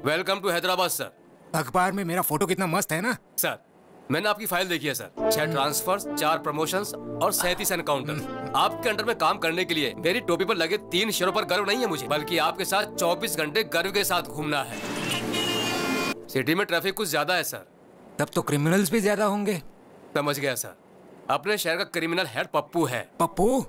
Welcome to Hyderabad sir. अखबार में मेरा फोटो कितना मस्त है ना सर मैंने आपकी फाइल देखी है सर। 6 ट्रांसफर्स, 4 प्रमोशंस और 37 एनकाउंटर। आपके अंडर में काम करने के लिए मेरी टोपी पर लगे 3 शेरों पर गर्व नहीं है मुझे, बल्कि आपके साथ 24 घंटे गर्व के साथ घूमना है। सिटी में ट्रैफिक कुछ ज्यादा है सर। तब तो क्रिमिनल्स भी ज्यादा होंगे। समझ गया सर। अपने शहर का क्रिमिनल हेड पप्पू है। पप्पू?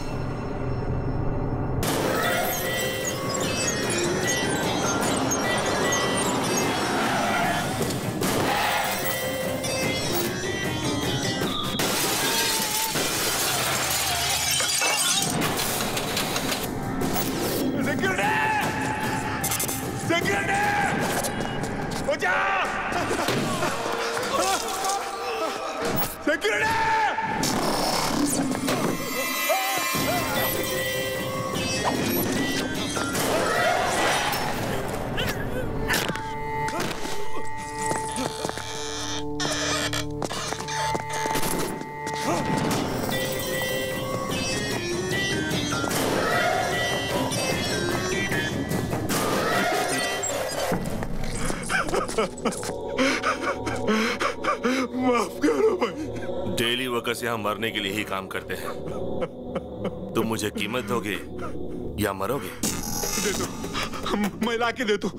माफ करो भाई। डेली वर्कर्स यहाँ मरने के लिए ही काम करते हैं। तुम मुझे कीमत दोगे या मरोगे? दे दो, मैं ला के दे दो।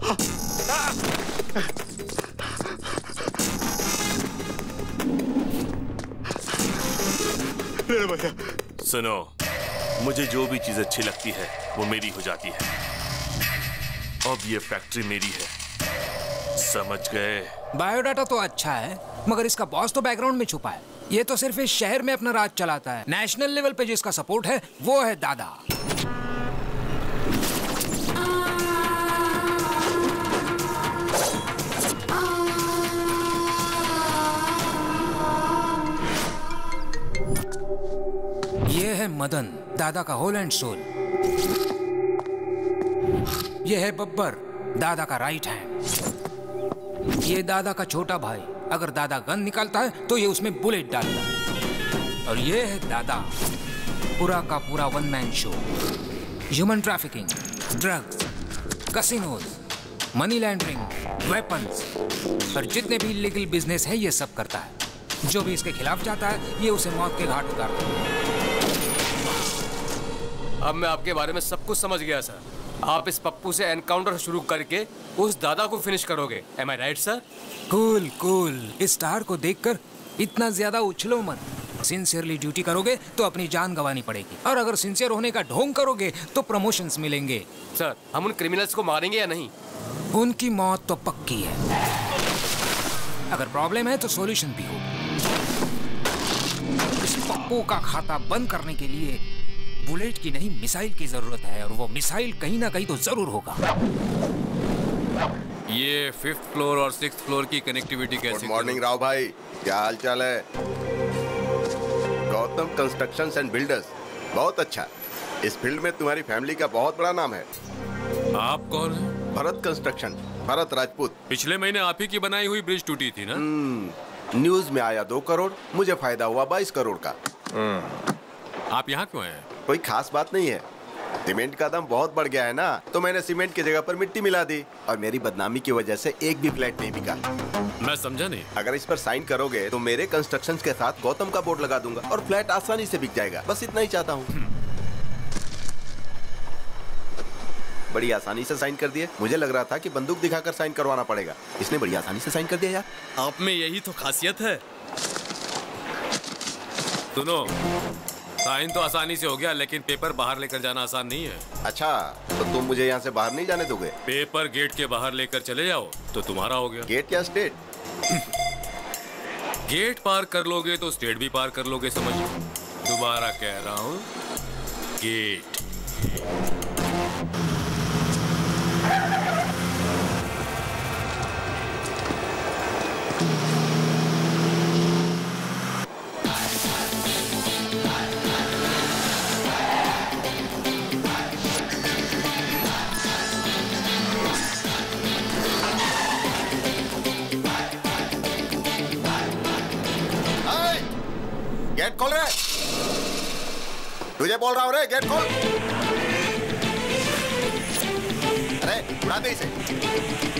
भैया सुनो, मुझे जो भी चीज अच्छी लगती है वो मेरी हो जाती है। अब ये फैक्ट्री मेरी है, समझ गए? बायोडाटा तो अच्छा है, मगर इसका बॉस तो बैकग्राउंड में छुपा है। ये तो सिर्फ इस शहर में अपना राज चलाता है। नेशनल लेवल पे जिसका सपोर्ट है वो है दादा। ये है मदन, दादा का होल एंड सोल। ये है बब्बर, दादा का राइट हैंड। ये दादा का छोटा भाई, अगर दादा गन निकालता है तो ये उसमें बुलेट डालता है। और ये है दादा, पूरा का पूरा one man show. Human trafficking, drugs, casinos, money laundering, weapons और जितने भी इलीगल बिजनेस है ये सब करता है। जो भी इसके खिलाफ जाता है ये उसे मौत के घाट उतारता है। अब मैं आपके बारे में सब कुछ समझ गया सर। आप इस पप्पू से एनकाउंटर शुरू करके उस दादा को फिनिश करोगे। Am I right sir? Cool cool. इस स्टार को देखकर इतना ज्यादा उछलो मत। सिंसियरली ड्यूटी करोगे तो अपनी जान गंवानी पड़ेगी, और अगर सिंसियर होने का ढोंग करोगे तो प्रमोशंस मिलेंगे। सर हम उन क्रिमिनल्स को मारेंगे या नहीं? उनकी मौत तो पक्की है। अगर प्रॉब्लम है तो सॉल्यूशन भी हो। इस पप्पू का खाता बंद करने के लिए बुलेट की नहीं मिसाइल की जरूरत है, और वो मिसाइल कहीं ना कहीं तो जरूर होगा। ये 5th फ्लोर और 6th फ्लोर की कनेक्टिविटी कैसी? गुड मॉर्निंग राव भाई, क्या हाल चाल है? गौतम कंस्ट्रक्शंस एंड बिल्डर्स, बहुत अच्छा। इस फील्ड में तुम्हारी फैमिली का बहुत बड़ा नाम है। आप कौन हैं? भरत कंस्ट्रक्शन, भरत राजपूत। पिछले महीने आप ही की बनाई हुई ब्रिज टूटी थी ना? न्यूज में आया 2 करोड़, मुझे फायदा हुआ 22 करोड़ का। आप यहाँ क्यों हैं? कोई खास बात नहीं है, सीमेंट का दाम बहुत बढ़ गया है ना, तो मैंने सीमेंट की जगह पर मिट्टी मिला दी, और मेरी बदनामी की वजह से एक भी फ्लैट नहीं बिका। मैं समझा नहीं। अगर इस पर साइन करोगे तो मेरे कंस्ट्रक्शन के साथ गौतम का बोर्ड लगा दूंगा और फ्लैट आसानी से बिक जाएगा। बस इतना ही चाहता हूँ। बड़ी आसानी से साइन कर दिए। मुझे लग रहा था कि बंदूक दिखाकर साइन करवाना पड़ेगा, इसने बड़ी आसानी से साइन कर दिया यार। आप में यही तो खासियत है। सुनो, साइन तो आसानी से हो गया, लेकिन पेपर बाहर लेकर जाना आसान नहीं है। अच्छा, तो तुम मुझे यहाँ से बाहर नहीं जाने दोगे? पेपर गेट के बाहर लेकर चले जाओ तो तुम्हारा हो गया। गेट या स्टेट? गेट पार कर लोगे तो स्टेट भी पार कर लोगे, समझो। दोबारा कह रहा हूँ, गेट। गेट खोल रे, तुझे बोल रहा हूँ रे, गेट खोल। अरे उड़ा दे इसे।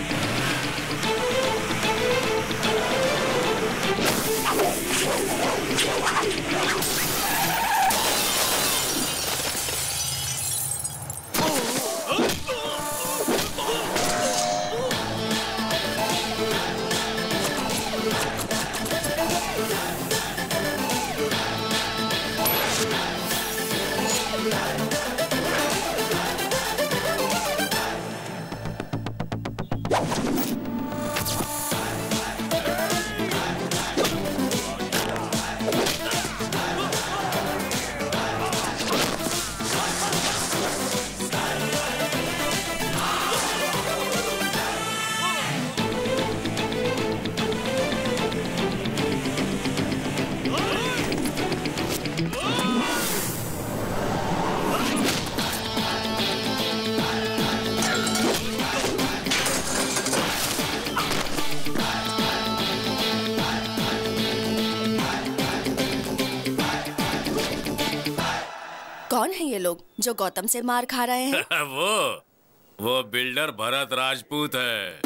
कौन है ये लोग जो गौतम से मार खा रहे हैं? वो बिल्डर भरत राजपूत है।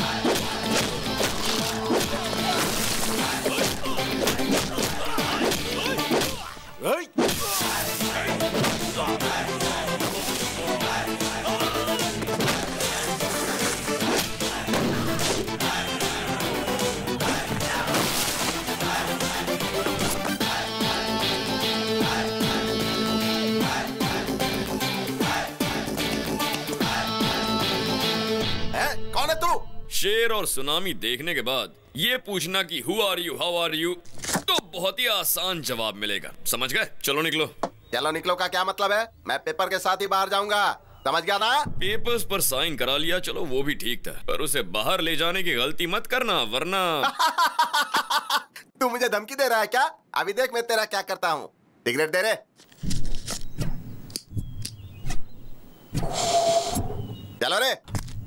कौन है तू? शेर और सुनामी देखने के बाद ये पूछना कि who are you, how are you, तो बहुत ही आसान जवाब मिलेगा। समझ गए? चलो निकलो। चलो निकलो का क्या मतलब है? मैं पेपर के साथ ही बाहर जाऊंगा, समझ गया ना? पेपर्स पर साइन करा लिया, चलो वो भी ठीक था, पर उसे बाहर ले जाने की गलती मत करना वरना। तू मुझे धमकी दे रहा है क्या? अभी देख मैं तेरा क्या करता हूँ। सिगरेट दे रे। चलो रे।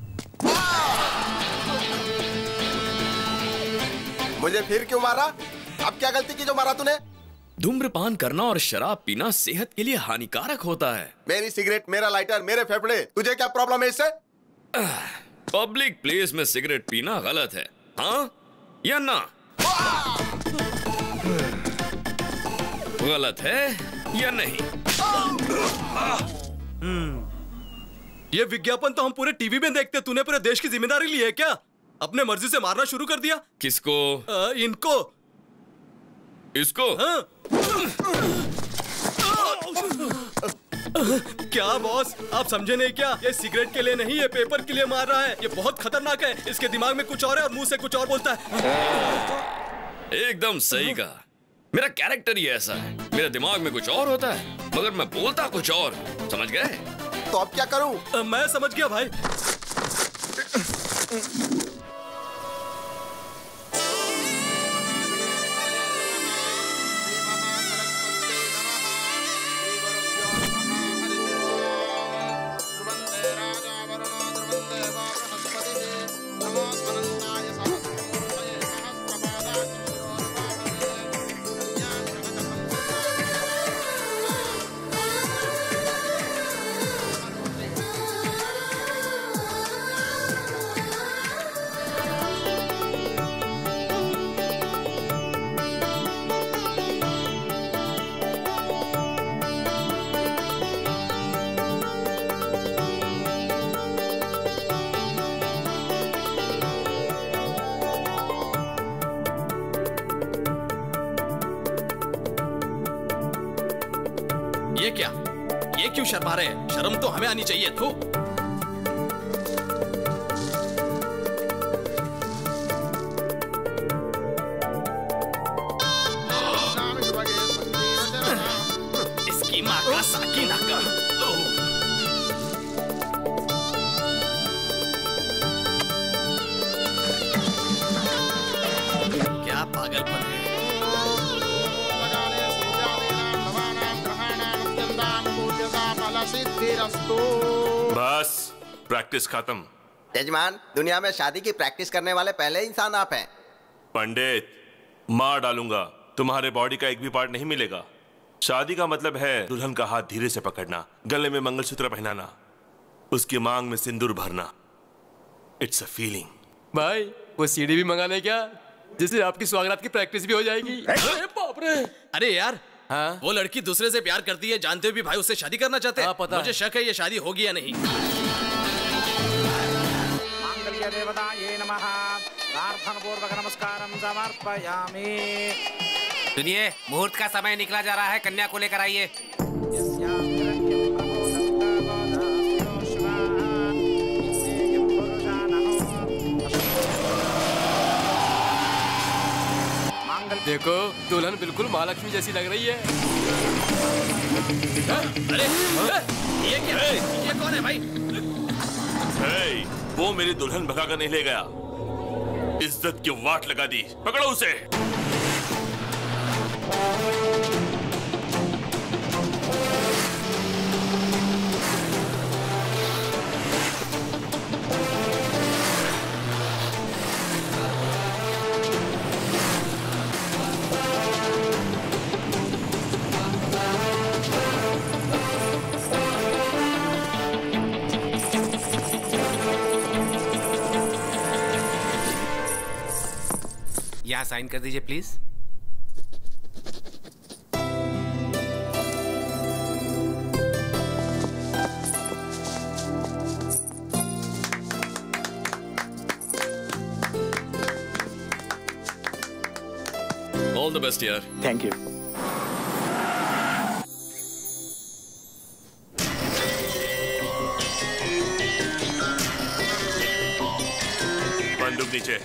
मुझे फिर क्यों मारा? अब क्या गलती की जो मारा तूने? धूम्रपान करना और शराब पीना सेहत के लिए हानिकारक होता है। मेरी सिगरेट, मेरा लाइटर, मेरे फेफड़े, तुझे क्या प्रॉब्लम है इससे? पब्लिक प्लेस में सिगरेट पीना गलत है, हाँ या ना? गलत है या नहीं? ये विज्ञापन तो हम पूरे टीवी में देखते, तूने पूरे देश की जिम्मेदारी ली है क्या? अपने मर्जी से मारना शुरू कर दिया। किसको? इनको। इसको? हाँ। क्या बॉस, आप समझे नहीं क्या? ये सिगरेट के लिए नहीं, ये पेपर के लिए मार रहा है। ये बहुत खतरनाक है। इसके दिमाग में कुछ और है और मुंह से कुछ और बोलता है। एकदम सही कहा। मेरा कैरेक्टर ही ऐसा है, मेरे दिमाग में कुछ और होता है मगर मैं बोलता कुछ और। समझ गए? तो अब क्या करूं? मैं समझ गया भाई। ये क्या? ये क्यों शर्मा रहे हैं? शर्म तो हमें आनी चाहिए। थू। इसकी माँ का साकी नाका। क्या पागलपन है। बस प्रैक्टिस खत्म। यजमान, दुनिया में शादी की प्रैक्टिस करने वाले पहले इंसान आप हैं। पंडित, मार डालूंगा, तुम्हारे बॉडी का एक भी पार्ट नहीं मिलेगा। शादी का मतलब है दुल्हन का हाथ धीरे से पकड़ना, गले में मंगलसूत्र पहनाना, उसकी मांग में सिंदूर भरना, इट्स अ फीलिंग। भाई वो सीडी भी मंगा ले क्या, जिससे आपकी स्वागत की प्रैक्टिस भी हो जाएगी। अरे बाप रे। अरे यार, हाँ? वो लड़की दूसरे से प्यार करती है, जानते हुए भी भाई उससे शादी करना चाहते हैं। हाँ, पता मुझे है। शक है ये शादी होगी या नहीं। मांगल्य देवताये नमः। प्रार्थनापूर्वक नमस्कारं समर्पयामि। सुनिए, मुहूर्त का समय निकला जा रहा है, कन्या को लेकर आइए। देखो दुल्हन बिल्कुल महालक्ष्मी जैसी लग रही है। अरे ये क्या है? ये कौन है भाई? हे, वो मेरी दुल्हन भगा कर नहीं ले गया, इज्जत की वाट लगा दी। पकड़ो उसे। यहाँ साइन कर दीजिए प्लीज। ऑल द बेस्ट यार। Thank you. बंदूक नीचे।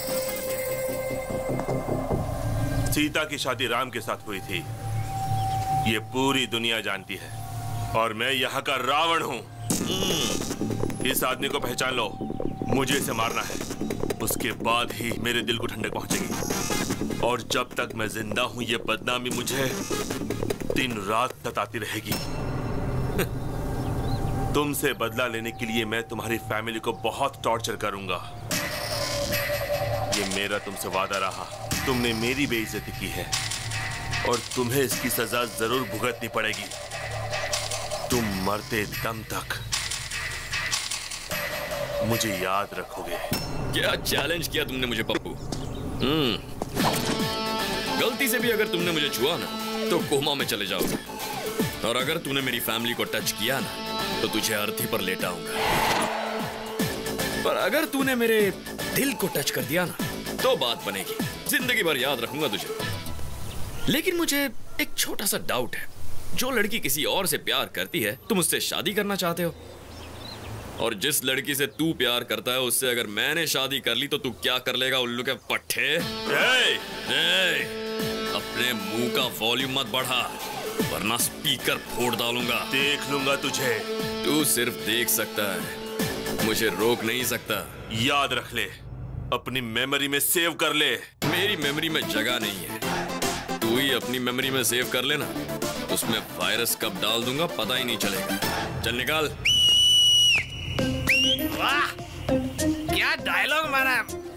सीता की शादी राम के साथ हुई थी, ये पूरी दुनिया जानती है, और मैं यहाँ का रावण हूँ। इस आदमी को पहचान लो, मुझे इसे मारना है, उसके बाद ही मेरे दिल को ठंडक पहुंचेगी। और जब तक मैं जिंदा हूँ ये बदनामी मुझे दिन रात सताती रहेगी। तुमसे बदला लेने के लिए मैं तुम्हारी फैमिली को बहुत टॉर्चर करूंगा। ये मेरा तुमसे वादा रहा। तुमने मेरी बेइज्जती की है और तुम्हें इसकी सजा जरूर भुगतनी पड़ेगी, तुम मरते दम तक मुझे याद रखोगे। क्या चैलेंज किया तुमने मुझे पप्पू। गलती से भी अगर तुमने मुझे छुआ ना तो कोमा में चले जाओगे, और अगर तूने मेरी फैमिली को टच किया ना तो तुझे अर्थी पर लेटाऊंगा। पर अगर तूने मेरे दिल को टच कर दिया ना तो बात बनेगी, जिंदगी भर याद रखूंगा तुझे। लेकिन मुझे एक छोटा सा डाउट है, जो लड़की किसी और से प्यार करती है तुम उससे शादी करना चाहते हो, और जिस लड़की से तू प्यार करता है उससे अगर मैंने शादी कर ली तो तू क्या कर लेगा उल्लू के पट्टे? अपने मुंह का वॉल्यूम मत बढ़ा वरना स्पीकर फोड़ डालूंगा। देख लूंगा तुझे। तू सिर्फ देख सकता है, मुझे रोक नहीं सकता। याद रख ले, अपनी मेमोरी में सेव कर ले। मेरी मेमोरी में जगह नहीं है, तू ही अपनी मेमोरी में सेव कर लेना, उसमें वायरस कब डाल दूंगा पता ही नहीं चलेगा। चल निकाल। वाह, क्या डायलॉग मारा।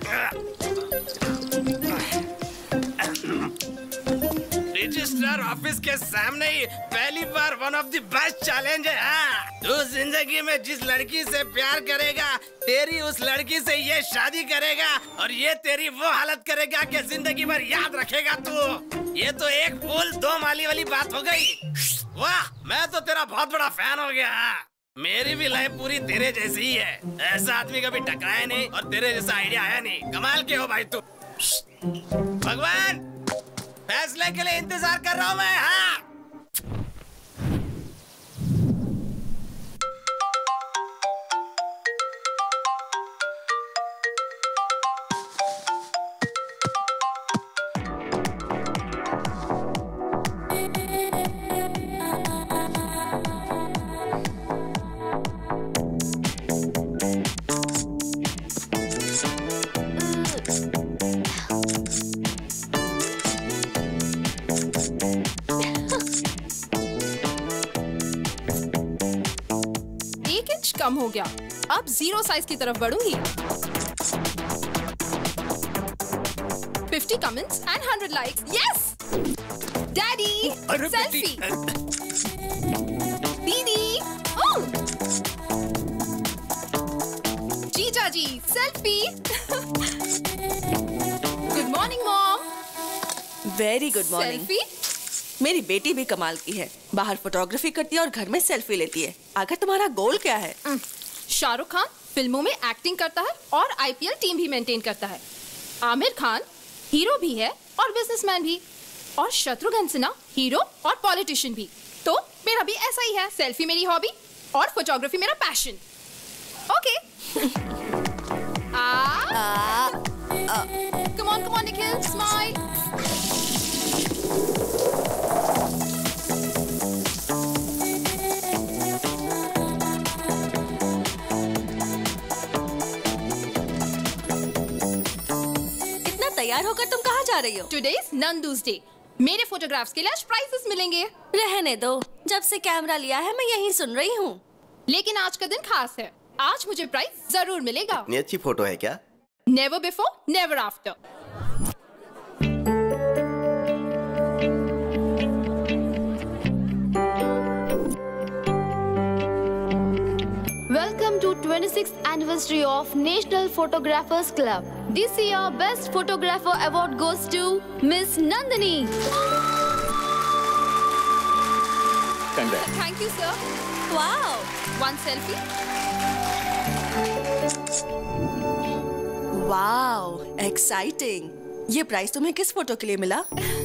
रजिस्ट्रार ऑफिस के सामने ही पहली बार one of the best challenge है। हाँ, तू जिंदगी में जिस लड़की से प्यार करेगा तेरी उस लड़की से ये शादी करेगा, और ये तेरी वो हालत करेगा कि जिंदगी भर याद रखेगा तू। ये तो एक फूल दो माली वाली बात हो गई। वाह, मैं तो तेरा बहुत बड़ा फैन हो गया। मेरी भी लाइफ पूरी तेरे जैसी ही है, ऐसा आदमी कभी टकराया नहीं और तेरे जैसा आइडिया आया नहीं। कमाल के हो भाई तू। भगवान, फैसले के लिए इंतजार कर रहा हूँ मैं। हाँ, कम हो गया, अब 0 साइज की तरफ बढ़ूंगी। 50 comments and 100 likes. Yes! Daddy, selfie. दीदी, oh! जीजा जी, selfie. Good morning mom. Very good morning. Selfie? मेरी बेटी भी कमाल की है, बाहर फोटोग्राफी करती है और घर में सेल्फी लेती है। आखिर तुम्हारा गोल क्या है? शाहरुख खान फिल्मों में एक्टिंग करता है और IPL टीम भी मेंटेन करता है। आमिर खान हीरो भी है और बिजनेसमैन भी, और शत्रुघ्न सिन्हा हीरो और पॉलिटिशियन भी। तो मेरा भी ऐसा ही है, सेल्फी मेरी हॉबी और फोटोग्राफी मेरा passion. Okay. Come on Nikhil, smile. इतना तैयार होकर तुम कहाँ जा रही हो? Today's Nandu's day. मेरे फोटोग्राफ्स के लिए आज प्राइजेस मिलेंगे। रहने दो, जब से कैमरा लिया है मैं यही सुन रही हूँ। लेकिन आज का दिन खास है, आज मुझे प्राइज जरूर मिलेगा। इतनी अच्छी फोटो है क्या? Never before never after. Welcome to 26th anniversary of National Photographers Club. This year, Best Photographer Award goes to Miss Nandini. Congrats. Thank you, sir. Wow. One selfie. Wow, exciting. ये prize तुम्हें किस photo के लिए मिला?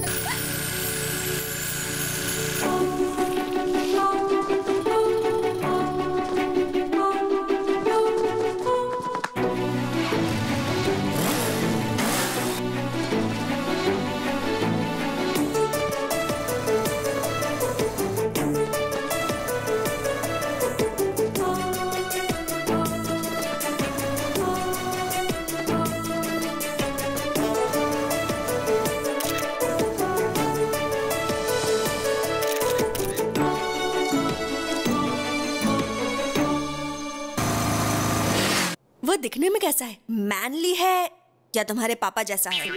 वो दिखने में कैसा है? मैनली है या तुम्हारे पापा जैसा है?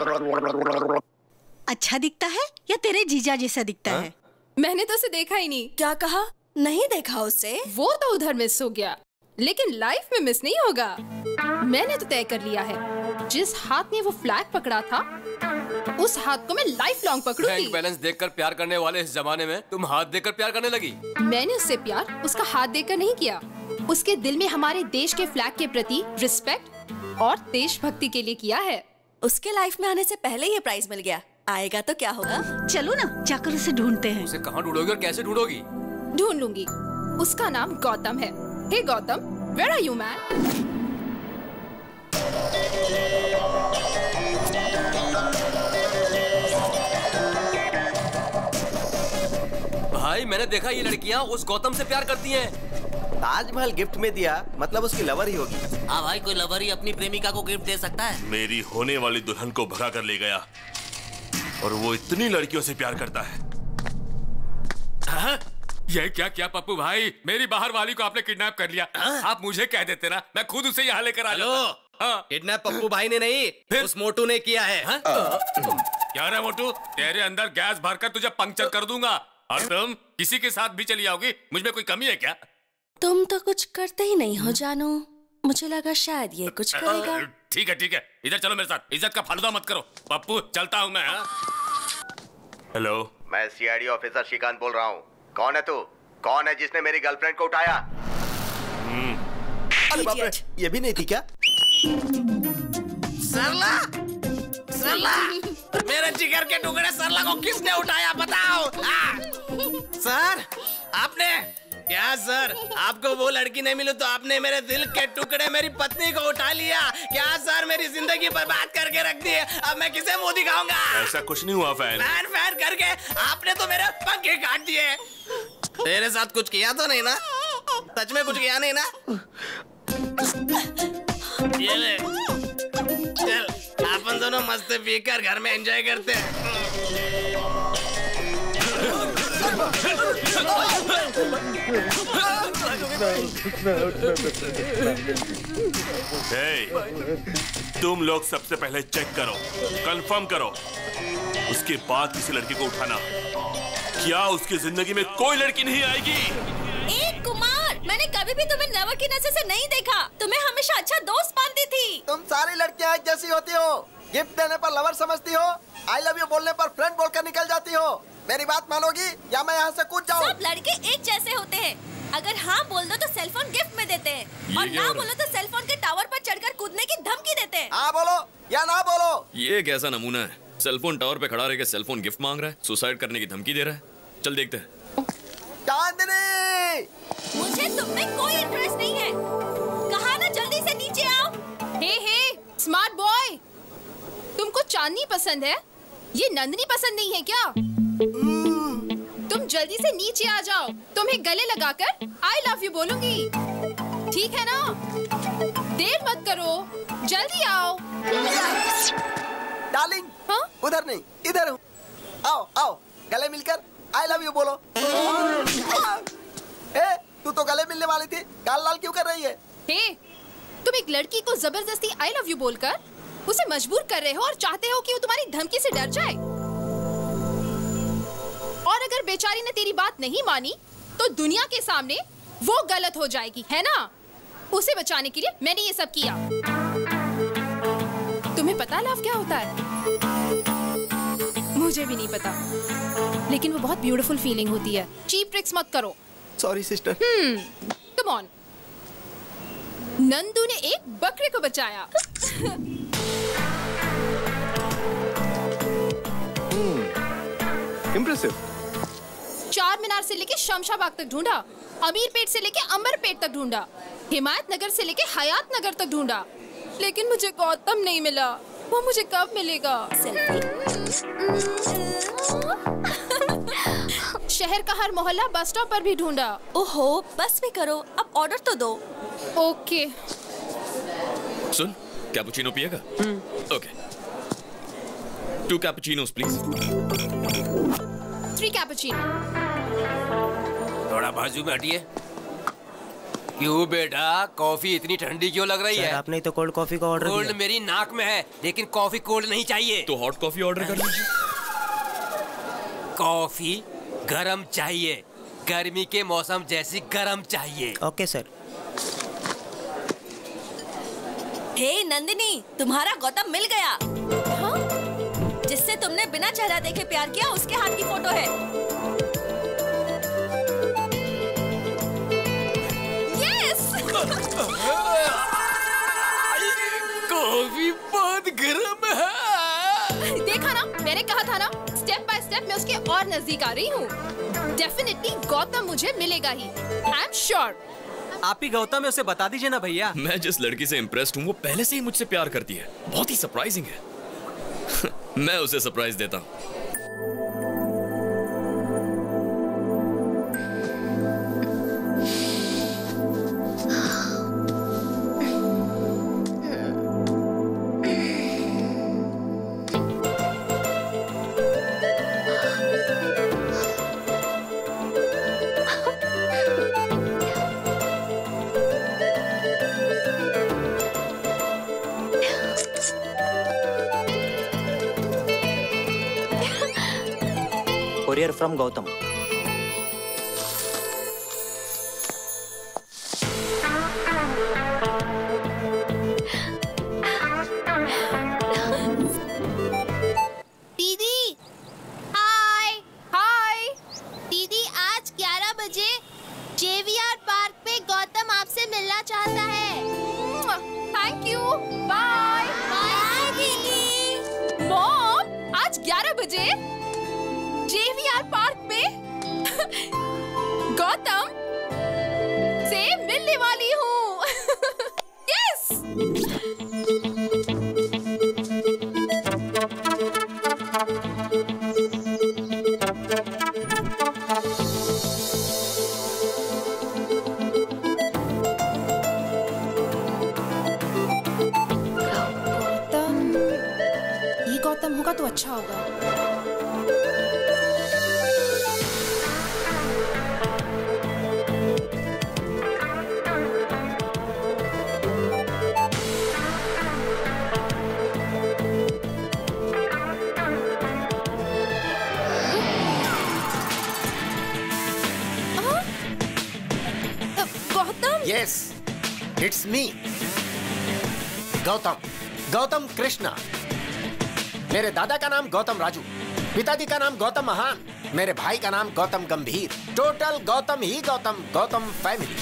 अच्छा दिखता है या तेरे जीजा जैसा दिखता है? मैंने तो उसे देखा ही नहीं। क्या कहा? नहीं देखा उसे? वो तो उधर मिस हो गया, लेकिन लाइफ में मिस नहीं होगा। मैंने तो तय कर लिया है, जिस हाथ ने वो फ्लैग पकड़ा था उस हाथ को मैं लाइफ लॉन्ग पकड़ूंगी। बैंक बैलेंस देखकर प्यार करने वाले इस जमाने में तुम हाथ देकर प्यार करने लगी। मैंने उससे प्यार उसका हाथ देकर नहीं किया, उसके दिल में हमारे देश के फ्लैग के प्रति रिस्पेक्ट और देशभक्ति के लिए किया है। उसके लाइफ में आने से पहले ये प्राइज मिल गया, आएगा तो क्या होगा? चलो ना जाकर उसे ढूंढते हैं। उसे कहाँ ढूंढोगी और कैसे ढूंढोगी? ढूंढ लूंगी। उसका नाम गौतम है। Hey Gautam, where are you man? भाई मैंने देखा ये लड़कियां उस गौतम से प्यार करती हैं। ताजमहल गिफ्ट में दिया मतलब उसकी लवर ही होगी। हाँ भाई, कोई लवर ही अपनी प्रेमिका को गिफ्ट दे सकता है। मेरी होने वाली दुल्हन को भगा कर ले गया और वो इतनी लड़कियों से प्यार करता है। ये क्या क्या पप्पू भाई, मेरी बाहर वाली को आपने किडनैप कर लिया। आप मुझे कह देते ना, मैं खुद उसे यहाँ लेकर आ जाता। किडनैप पप्पू भाई ने नहीं, उस मोटू ने किया है। क्या रे मोटू, तेरे अंदर गैस भरकर तुझे पंक्चर कर दूंगा। और तुम किसी के साथ भी चली आओगी, मुझ में कोई कमी है क्या? तुम तो कुछ करते ही नहीं हो जानू, मुझे लगा शायद ये कुछ करेगा। ठीक है ठीक है, इधर चलो मेरे साथ। इज्जत का फालूदा मत करो पप्पू, चलता हूँ मैं। हेलो, मैं CID ऑफिसर श्रीकांत बोल रहा हूँ। कौन है तू? कौन है जिसने मेरी गर्लफ्रेंड को उठाया? अरे बाप रे, ये भी नहीं थी क्या? सरला, सरला, मेरे जिगर के टुकड़े सरला को किसने उठाया बताओ? सर, आपने क्या? सर, आपको वो लड़की नहीं मिली तो आपने मेरे दिल के टुकड़े मेरी पत्नी को उठा लिया क्या? सर, मेरी जिंदगी बर्बाद करके रख दी है, अब मैं किसे मुंह दिखाऊंगा? ऐसा कुछ नहीं हुआ फैन। फैन फैन करके आपने तो मेरे पंखे काट दिए। तेरे साथ कुछ किया तो नहीं ना? सच में कुछ किया नहीं ना? ये ले, चल अपन दोनों मस्त पीकर घर में एंजॉय करते हैं। तुम लोग सबसे पहले चेक करो, कंफर्म करो, उसके बाद किसी लड़की को उठाना। क्या उसकी जिंदगी में कोई लड़की नहीं आएगी? कुमार, मैंने कभी भी तुम्हें लवर की नजर से नहीं देखा। तुम्हें हमेशा अच्छा दोस्त मानती थी। तुम सारी लड़कियां एक जैसी होती हो। गिफ्ट देने पर लवर समझती हो, आई लव यू बोलने पर फ्रेंड बोलकर निकल जाती हो। मेरी बात मानोगी या मैं यहाँ से कूद जाऊँ? सब लड़के एक जैसे होते हैं। अगर हाँ बोल दो तो सेलफोन गिफ्ट में देते हैं और ना बोलो तो सेलफोन के टावर पर चढ़कर कूदने की धमकी देते हैं। हाँ बोलो या ना बोलो। ये कैसा नमूना है? सेलफोन टावर पे खड़ा रहकर सेलफोन गिफ्ट मांग रहा है, सुसाइड करने की धमकी दे रहा है। चल देखते हैं। चांदनी, मुझे तुम में कोई इंटरेस्ट नहीं है। कहा ना जल्दी से नीचे आओ। हे स्मार्ट बॉय, तुमको चांदनी पसंद है, ये नंदनी पसंद नहीं है क्या? तुम जल्दी से नीचे आ जाओ, तुम्हें गले लगाकर आई लव यू बोलूंगी, ठीक है ना? देर मत करो, जल्दी आओ। डार्लिंग, हाँ? उधर नहीं, इधर हूँ। आओ आओ, गले मिलकर आई लव यू बोलो। ए, तू तो गले मिलने वाली थी, गाल लाल क्यों कर रही है? हे, तुम एक लड़की को जबरदस्ती आई लव यू बोलकर उसे मजबूर कर रहे हो और चाहते हो कि वो तुम्हारी धमकी से डर जाए। और अगर बेचारी ने तेरी बात नहीं मानी तो दुनिया के सामने वो गलत हो जाएगी, है ना? उसे बचाने के लिए मैंने ये सब किया। तुम्हें पता लव क्या होता है? मुझे भी नहीं पता, लेकिन वो बहुत ब्यूटीफुल फीलिंग होती है। चीप ट्रिक्स मत करो। Sorry sister. Come on. Nandu ने एक बकरे को बचाया। इम्प्रेसिव। चार मीनार से लेके शमशाबाग तक ढूंढा, अमीर पेट से लेके अंबर पेट तक ढूंढा, हिमायत नगर से लेके हयात नगर तक ढूंढा, लेकिन मुझे गौतम नहीं मिला। वो मुझे कब मिलेगा? शहर का हर मोहल्ला बस स्टॉप पर भी ढूंढा। ओहो, बस भी करो, अब ऑर्डर तो दो। ओके। सुन, कैपुचिनो पिएगा? ओके। 2 cappuccinos please. 3 कैपुचिनो। थोड़ा बाजू में हटिए। क्यों बेटा, कॉफी इतनी ठंडी क्यों लग रही है? आपने तो कोल्ड कॉफी का ऑर्डर कोल्ड मेरी नाक में है, लेकिन कॉफी कोल्ड नहीं चाहिए। तो हॉट कॉफी ऑर्डर कर लीजिए। कॉफी गरम चाहिए, गर्मी के मौसम जैसी गरम चाहिए। Okay sir. हे नंदिनी, तुम्हारा गौतम मिल गया। हाँ? जिससे तुमने बिना चेहरा देखे प्यार किया, उसके हाथ की फोटो है। यस। कॉफी बहुत गर्म है। देखा ना, मैंने कहा था ना, स्टेप बाय स्टेप मैं उसके और नजदीक आ रही हूँ। डेफिनेटली गौतम मुझे मिलेगा ही। I am sure. आप ही गौतम है, उसे बता दीजिए ना भैया। मैं जिस लड़की से इम्प्रेस्ड हूँ वो पहले से ही मुझसे प्यार करती है। बहुत ही सरप्राइजिंग है। मैं उसे सरप्राइज देता हूँ। Courier from Gautam. दीदी, हाय हाय। दीदी, आज 11 बजे JVR पार्क पे गौतम आपसे मिलना चाहता है। थैंक यू, बाय बाय दीदी। मॉम, आज 11 बजे JVR पार्क में गौतम से मिलने वाली हूँ। यस। गौतम, ये गौतम होगा तो अच्छा होगा। Yes, it's me, Gautam Krishna. मेरे दादा का नाम गौतम राजू, पिताजी का नाम गौतम महान, मेरे भाई का नाम गौतम गंभीर। टोटल गौतम ही गौतम फैमिली।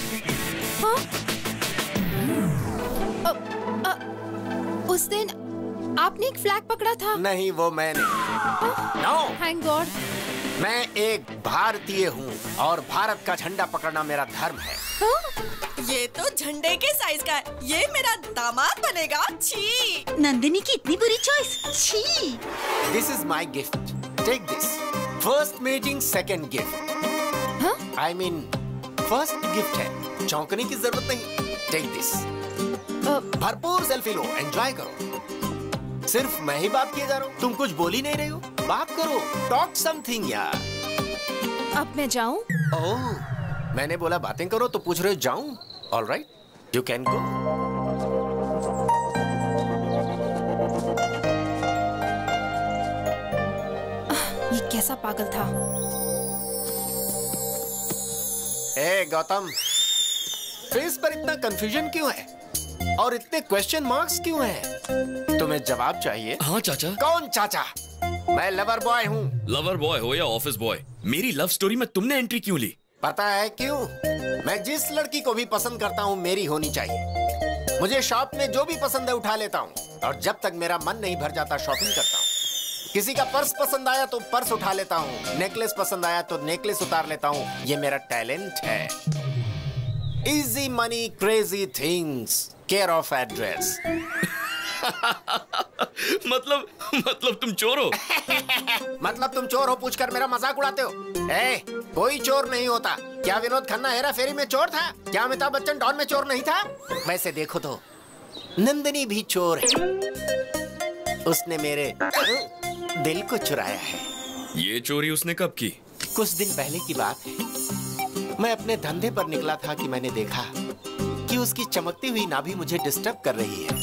उस दिन आपने एक फ्लैग पकड़ा था। नहीं, वो मैंने। No, thank god. मैं एक भारतीय हूँ और भारत का झंडा पकड़ना मेरा धर्म है। ये तो झंडे के साइज का है। ये मेरा दामाद बनेगा। छी। नंदिनी की इतनी बुरी चॉइस। छी। This is my gift, take this. First meeting second gift. I mean first gift है, चौंकने की जरूरत नहीं। Take this. भरपूर सेल्फी लो, एंजॉय करो। सिर्फ मैं ही बात किए जा रहा हूँ, तुम कुछ बोल ही नहीं रही हो। बात करो, टॉक समथिंग यार। अब मैं जाऊँ? ओह, मैंने बोला बातें करो तो पूछ रहे हो जाऊँ? All right, you can go. ये कैसा पागल था? ए गौतम, फेस पर इतना कंफ्यूजन क्यों है और इतने क्वेश्चन मार्क्स क्यों हैं? तुम्हें जवाब चाहिए? हाँ चाचा। कौन चाचा? मैं लवर बॉय हूँ। लवर बॉय हो या ऑफिस बॉय, मेरी लव स्टोरी में तुमने एंट्री क्यों ली? पता है क्यों? मैं जिस लड़की को भी पसंद करता हूँ मेरी होनी चाहिए। मुझे शॉप में जो भी पसंद है उठा लेता हूँ और जब तक मेरा मन नहीं भर जाता शॉपिंग करता हूँ। किसी का पर्स पसंद आया तो पर्स उठा लेता हूँ, नेकलेस पसंद आया तो नेकलेस उतार लेता हूँ। ये मेरा टैलेंट है। Easy money crazy things, care of address. मतलब तुम चोर हो? मतलब तुम चोर हो पूछकर मेरा मजाक उड़ाते हो? कोई चोर नहीं होता। क्या विनोद खन्ना हेरा फेरी में चोर था? क्या अमिताभ बच्चन डॉन में चोर नहीं था? वैसे देखो तो नंदिनी भी चोर है। उसने मेरे दिल को चुराया है। ये चोरी उसने कब की? कुछ दिन पहले की बात है। मैं अपने धंधे पर निकला था कि मैंने देखा कि उसकी चमकती हुई नाभि मुझे डिस्टर्ब कर रही है।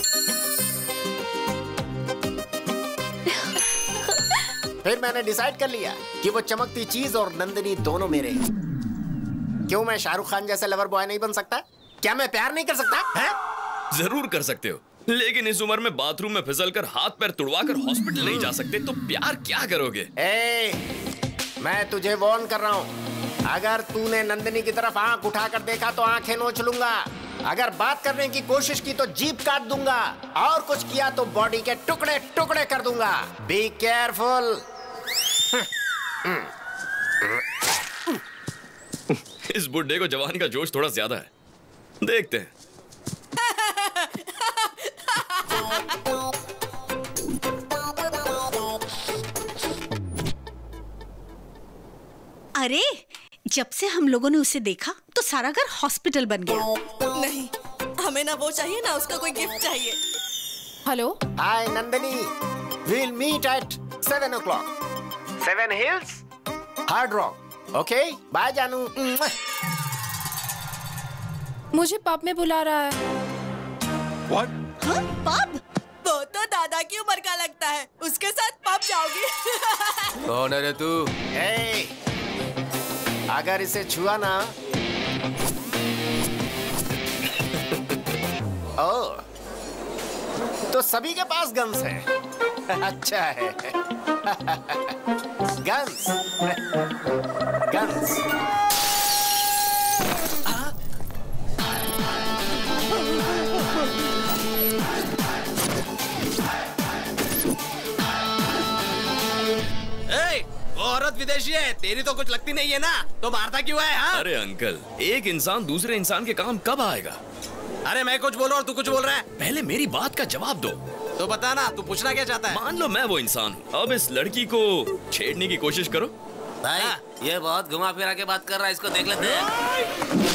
फिर मैंने डिसाइड कर लिया कि वो चमकती चीज और नंदिनी दोनों मेरे हैं। क्यों मैं शाहरुख खान जैसा लवर बॉय नहीं बन सकता? क्या मैं प्यार नहीं कर सकता है? जरूर कर सकते हो, लेकिन इस उम्र में बाथरूम में फिसलकर हाथ पैर तुड़वाकर हॉस्पिटल नहीं जा सकते तो प्यार क्या करोगे? मैं तुझे वार्न कर रहा हूँ, अगर तूने नंदिनी की तरफ आंख उठाकर देखा तो आंखें नोच लूंगा। अगर बात करने की कोशिश की तो जीभ काट दूंगा और कुछ किया तो बॉडी के टुकड़े टुकड़े कर दूंगा। Be careful. इस बुड्ढे को जवानी का जोश थोड़ा ज्यादा है, देखते हैं। अरे, जब से हम लोगों ने उसे देखा तो सारा घर हॉस्पिटल बन गया। नहीं, हमें ना वो चाहिए ना उसका कोई गिफ्ट चाहिए। Hello, hi Nandini, we'll meet at 7 o'clock. 7 Hills, Hard Rock. Okay, bye जानू। मुझे पब में बुला रहा है। What? हाँ, पब? वो तो दादा की उम्र का लगता है, उसके साथ पब जाओगी? कौन है रे तू? अगर इसे छुआ ना तो सभी के पास गन्स हैं। अच्छा है। Guns guns. वो औरत विदेशी है, तेरी तो कुछ लगती नहीं है ना, तो मारता क्यों है? हाँ? अरे अंकल, एक इंसान दूसरे इंसान के काम कब आएगा? अरे मैं कुछ बोल रहा हूँ, तू कुछ बोल रहा है। पहले मेरी बात का जवाब दो। तो बता ना, तू पूछना क्या चाहता है? मान लो मैं वो इंसान हूँ, अब इस लड़की को छेड़ने की कोशिश करो। भाई, ये बहुत घुमा फिरा के बात कर रहा है, इसको देख लेते हैं।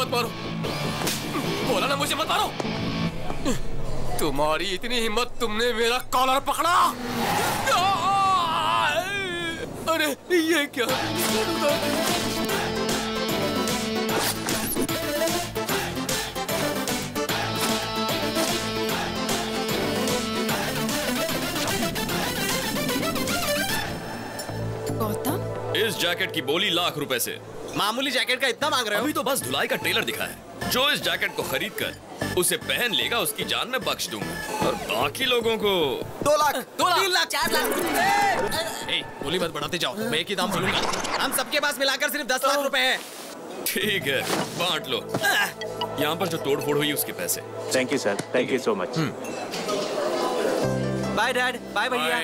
मत मारो, बोला ना मुझे मत मारो। तुम्हारी इतनी हिम्मत, तुमने मेरा कॉलर पकड़ा। अरे ये क्या? गौतम, इस जैकेट की बोली ₹1,00,000 से। मामूली जैकेट का इतना मांग रहे हो? अभी तो बस धुलाई का ट्रेलर दिखा है। जो इस जैकेट को खरीद कर उसे पहन लेगा, उसकी जान मैं बख्श दूंगा, और बाकी लोगों को 2 लाख, 2 लाख, 3 लाख, 4 लाख। बोली मत बढ़ाते जाओ, मैं एक ही दाम बोलूंगा। हम सबके पास मिलाकर सिर्फ 10 लाख रुपए हैं। ठीक है, बांट लो। यहाँ पर जो तोड़-फोड़ हुई उसके पैसे। Thank you sir, thank you so much. Bye dad, bye भैया।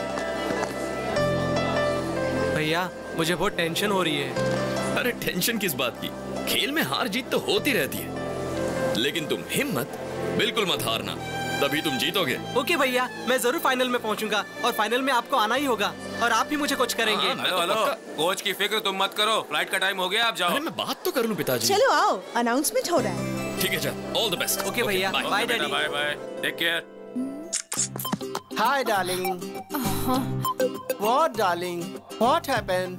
भैया मुझे बहुत टेंशन हो रही है। अरे टेंशन किस बात की? खेल में हार जीत तो होती रहती है, लेकिन तुम हिम्मत बिल्कुल मत हारना, तभी तुम जीतोगे। ओके भैया, मैं जरूर फाइनल में पहुंचूंगा, और फाइनल में आपको आना ही होगा, और आप भी मुझे कुछ करेंगे। हेलो, कोच की फिक्र तुम मत करो, फ्लाइट का टाइम हो गया, आप जाओ। अरे मैं बात तो कर लूं पिताजी। चलो आओ, अनाउंसमेंट हो रहा है। ठीक है, चल, ऑल द बेस्ट। ओके भैया, bye daddy. Bye bye, take care. Hi darling. What darling? What happened?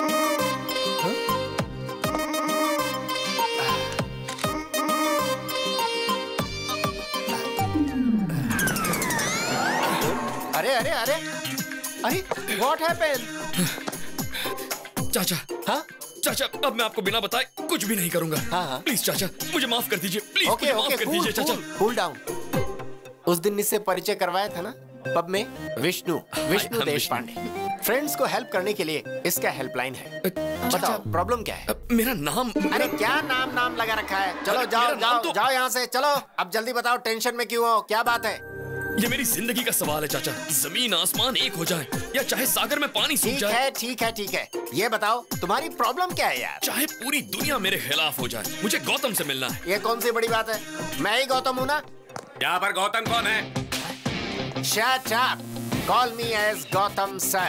अरे अरे अरे अरे व्हाट हैपेंड? चाचा, हाँ चाचा, अब मैं आपको बिना बताए कुछ भी नहीं करूंगा। हाँ। प्लीज चाचा, मुझे माफ कर दीजिए, प्लीज मुझे माफ कर दीजिए चाचा। Cool down. उस दिन इससे परिचय करवाया था ना पब में, विष्णु देशपांडे। फ्रेंड्स को हेल्प करने के लिए इसका हेल्पलाइन है। बताओ प्रॉब्लम क्या है? मेरा नाम। अरे क्या नाम लगा रखा है? चलो जाओ जाओ यहाँ से, चलो अब जल्दी बताओ, टेंशन में क्यों हो, क्या बात है? ये मेरी जिंदगी का सवाल है चाचा, जमीन आसमान एक हो जाए या चाहे सागर में पानी सूख जाए। ठीक है, ये बताओ तुम्हारी प्रॉब्लम क्या है यार? चाहे पूरी दुनिया मेरे खिलाफ हो जाए, मुझे गौतम से मिलना है। ये कौन सी बड़ी बात है? मैं ही गौतम हूँ ना। यहाँ पर गौतम कौन है? Shut up. Call me as Gautam sir.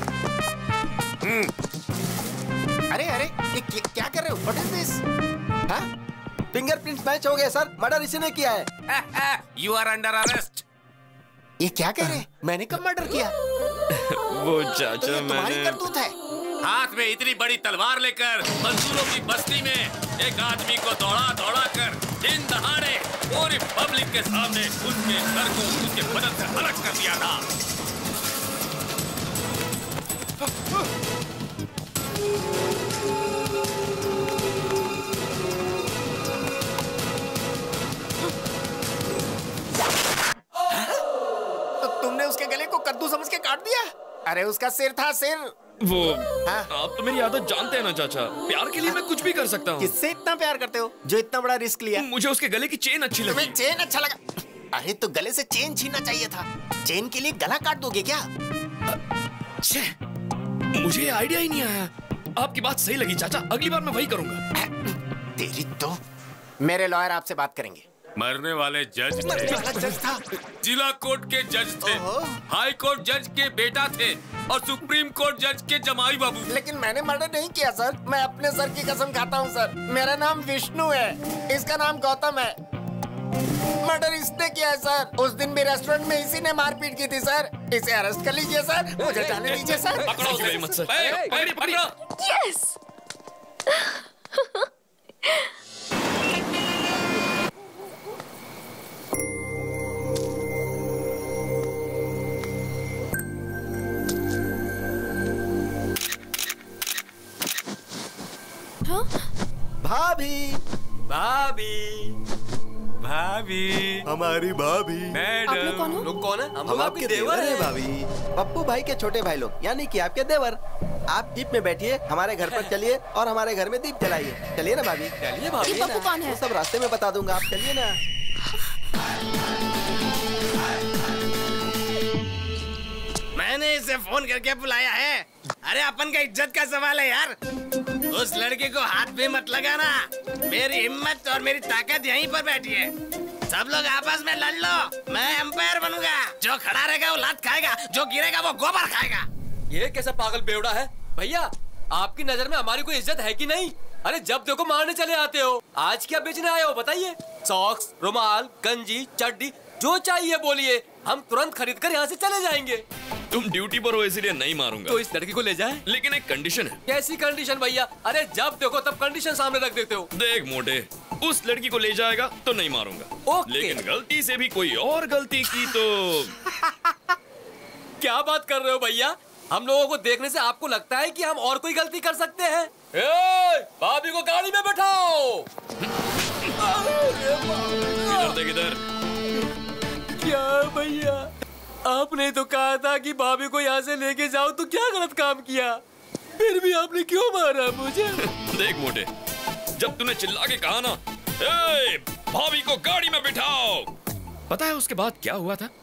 अरे ये क्या कर रहे हो? What is this? हाँ? फिंगरप्रिंट्स मैच हो गए सर, मर्डर इसी ने किया है। You are under arrest. ये क्या कह रहे? मैंने कब मर्डर किया? वो चाचा तो ये तुम्हारी मैंने करतूत है। हाथ में इतनी बड़ी तलवार लेकर मजदूरों की बस्ती में एक आदमी को दौड़ा कर दिन दहाड़े पूरी पब्लिक के सामने उसके सर को उसके बदन से अलग कर दिया था। तो तुमने उसके गले को कद्दू समझ के काट दिया? अरे उसका सिर था, सिर। वो आप तो मेरी आदत जानते हैं ना चाचा, प्यार के लिए मैं कुछ भी कर सकता हूँ। किससे इतना प्यार करते हो जो इतना बड़ा रिस्क लिया? मुझे उसके गले की चेन अच्छी लगी। तुम्हें चेन अच्छा लगा? अरे तो गले से चेन छीनना चाहिए था, चेन के लिए गला काट दोगे क्या? मुझे ये आइडिया ही नहीं आया। आपकी बात सही लगी चाचा, अगली बार मैं वही करूंगा। तेरी तो। मेरे लॉयर आपसे बात करेंगे। मरने वाले जज था। जिला कोर्ट के जज थे, हाई कोर्ट जज के बेटा थे, और सुप्रीम कोर्ट जज के जमाई बाबू। लेकिन मैंने मर्डर नहीं किया सर, मैं अपने सर की कसम खाता हूँ सर। मेरा नाम विष्णु है, इसका नाम गौतम है। मर्डर इसने किया है सर। उस दिन भी रेस्टोरेंट में इसी ने मारपीट की थी सर। इसे अरेस्ट कर लीजिए सर, मुझे जाने दीजिए सर। पकड़ो उसे मत सर। पकड़ो। यस। भाभी हमारी भाभी। आप लोग कौन हो? लोग कौन है? हम आपके देवर हैं भाभी, पप्पू भाई के छोटे भाई लोग, यानी कि आपके देवर। आप जीप में बैठिए, हमारे घर पर चलिए और हमारे घर में दीप जलाइए। चलिए ना भाभी। चलिए भाभी। ये पप्पू कौन है? सब रास्ते में बता दूंगा, आप चलिए ना। मैंने इसे फोन करके बुलाया है। अरे अपन का इज्जत का सवाल है यार। उस लड़के को हाथ भी मत लगाना। मेरी हिम्मत और मेरी ताकत यहीं पर बैठी है। सब लोग आपस में लड़ लो, मैं एम्पायर बनूंगा। जो खड़ा रहेगा वो लात खाएगा, जो गिरेगा वो गोबर खाएगा। ये कैसा पागल बेवड़ा है? भैया आपकी नजर में हमारी कोई इज्जत है कि नहीं? अरे जब देखो मारने चले आते हो। आज क्या बेचने आए हो बताइए? सॉक्स, रुमाल, गंजी, चड्डी, जो चाहिए बोलिए, हम तुरंत खरीद कर यहाँ से चले जाएंगे। तुम ड्यूटी पर हो इसलिए नहीं मारूंगा। तो इस लड़की को ले जाए। लेकिन एक कंडीशन है। कैसी कंडीशन भैया? अरे जब देखो तब कंडीशन सामने रख देते हो। देख मोटे, उस लड़की को ले जाएगा तो नहीं मारूंगा। ओके। लेकिन गलती से भी कोई और गलती की तो क्या बात कर रहे हो भैया? हम लोगों को देखने से आपको लगता है कि हम और कोई गलती कर सकते हैं? भाभी को गाड़ी में बैठाओ। इधर देख इधर। क्या भैया, आपने तो कहा था कि भाभी को यहाँ से लेके जाओ, तो क्या गलत काम किया? फिर भी आपने क्यों मारा मुझे? देख मोटे, जब तूने चिल्ला के कहा ना, ए, भाभी को गाड़ी में बिठाओ, पता है उसके बाद क्या हुआ था?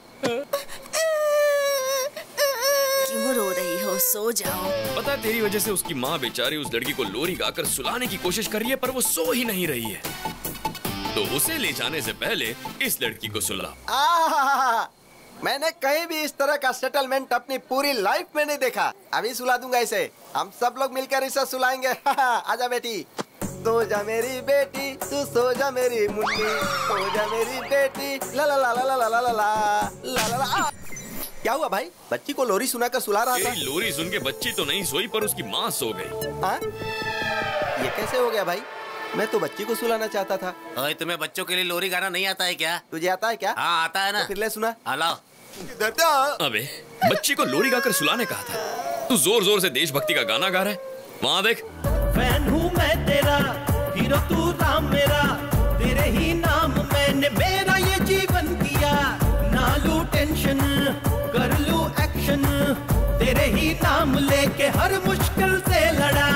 क्यों रो रही हो? सो जाओ। पता है तेरी वजह से उसकी माँ बेचारी उस लड़की को लोरी गाकर सुलाने की कोशिश कर रही है, पर वो सो ही नहीं रही है। तो उसे ले जाने से पहले इस लड़की को सुला। मैंने कहीं भी इस तरह का सेटलमेंट अपनी पूरी लाइफ में नहीं देखा। अभी सुला दूंगा इसे। हम सब लोग मिलकर इसे सुलाएंगे। आजा बेटी, सो जा मेरी बेटी, तू सो जा मेरी मुन्नी, सो जा मेरी बेटी, ला ला ला ला ला ला ला ला ला ला ला। क्या हुआ भाई? बच्ची को लोरी सुनाकर सुला रहा था। लोरी सुन के बच्ची तो नहीं सोई, पर उसकी माँ सो गई। हाँ? ये कैसे हो गया भाई? मैं तो बच्ची को सुलाना चाहता था। ओए, तुम्हें बच्चों के लिए लोरी गाना नहीं आता है क्या? तुझे आता है क्या? हाँ आता है ना। तो फिर ले सुना। हेलो। अबे बच्ची को लोरी गाकर सुलाने कहा था, तू जोर जोर से देशभक्ति का गाना गा रहा है। वहाँ देख। फैन हूँ मैं तेरा, हीरो तू राम मेरा, तेरे ही नाम मैंने मेरा ये जीवन किया। ना लूं टेंशन, कर लूं एक्शन, तेरे ही नाम लेके हर मुश्किल से लड़ा।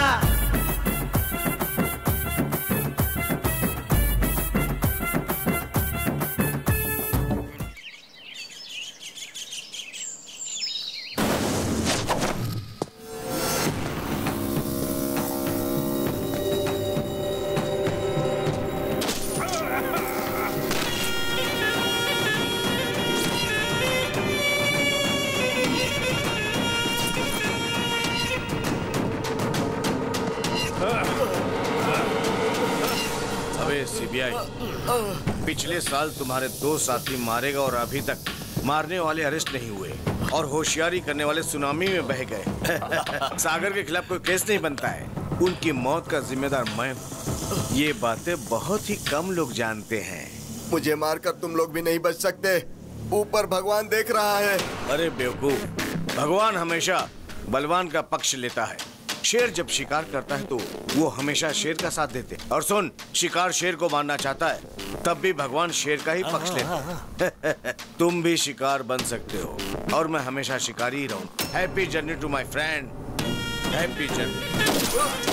सीबीआई, पिछले साल तुम्हारे 2 साथी मारेगा और अभी तक मारने वाले अरेस्ट नहीं हुए और होशियारी करने वाले सुनामी में बह गए। सागर के खिलाफ कोई केस नहीं बनता है, उनकी मौत का जिम्मेदार मैं हूँ। ये बातें बहुत ही कम लोग जानते हैं। मुझे मारकर तुम लोग भी नहीं बच सकते, ऊपर भगवान देख रहा है। अरे बेवकूफ, भगवान हमेशा बलवान का पक्ष लेता है। शेर जब शिकार करता है तो वो हमेशा शेर का साथ देते। और सुन, शिकार शेर को मारना चाहता है तब भी भगवान शेर का ही पक्ष लेते। तुम भी शिकार बन सकते हो और मैं हमेशा शिकारी ही रहूं। Happy journey to my friend, happy journey.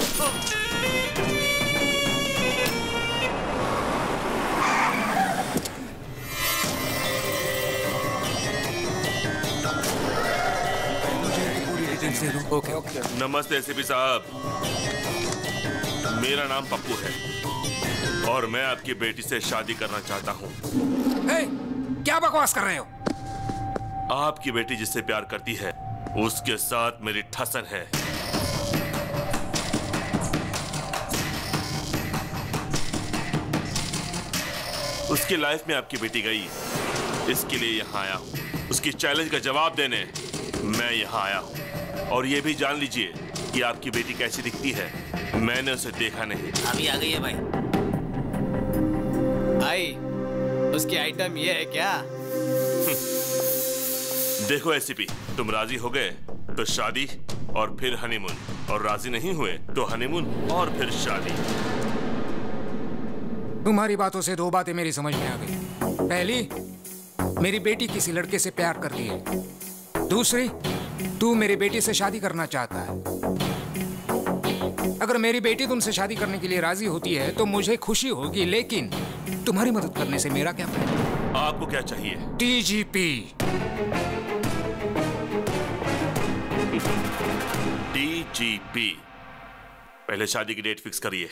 Okay. नमस्ते एसीपी साहब, मेरा नाम पप्पू है और मैं आपकी बेटी से शादी करना चाहता हूँ। क्या बकवास कर रहे हो? आपकी बेटी जिससे प्यार करती है उसके साथ मेरी ठसन है। उसकी लाइफ में आपकी बेटी गई, इसके लिए यहाँ आया हूँ। उसकी चैलेंज का जवाब देने मैं यहाँ आया हूँ। और ये भी जान लीजिए कि आपकी बेटी कैसी दिखती है, मैंने उसे देखा नहीं। अभी आ गई है भाई। भाई, उसकी आइटम ये है क्या? देखो एसीपी, तुम राजी हो गए तो शादी और फिर हनीमून, और राजी नहीं हुए तो हनीमून और फिर शादी। तुम्हारी बातों से 2 बातें मेरी समझ में आ गई। पहली, मेरी बेटी किसी लड़के से प्यार कर रही है। दूसरी, तू मेरी बेटी से शादी करना चाहता है। अगर मेरी बेटी तुमसे शादी करने के लिए राजी होती है तो मुझे खुशी होगी, लेकिन तुम्हारी मदद करने से मेरा क्या फायदा? आपको क्या चाहिए? डीजीपी। डीजीपी, पहले शादी की डेट फिक्स करिए।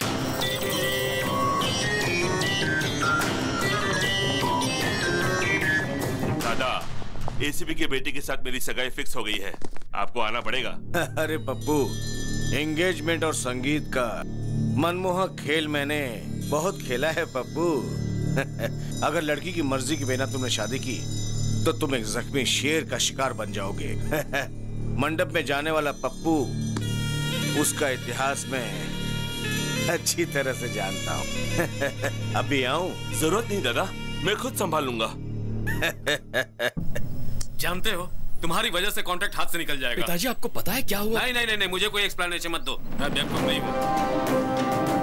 दादा, एसीपी की बेटी के साथ मेरी सगाई फिक्स हो गई है, आपको आना पड़ेगा। अरे पप्पू, एंगेजमेंट और संगीत का मनमोहक खेल मैंने बहुत खेला है पप्पू। अगर लड़की की मर्जी के बिना तुमने शादी की तो तुम एक जख्मी शेर का शिकार बन जाओगे। मंडप में जाने वाला पप्पू उसका इतिहास में अच्छी तरह से जानता हूँ। अभी आऊं? जरूरत नहीं दादा, मैं खुद संभाल लूंगा। जानते हो तुम्हारी वजह से कॉन्ट्रैक्ट हाथ से निकल जाएगा। पिताजी आपको पता है क्या हुआ? नहीं नहीं नहीं, नहीं मुझे कोई एक्सप्लेनेशन मत दो, मैं बेवकूफ नहीं हूँ।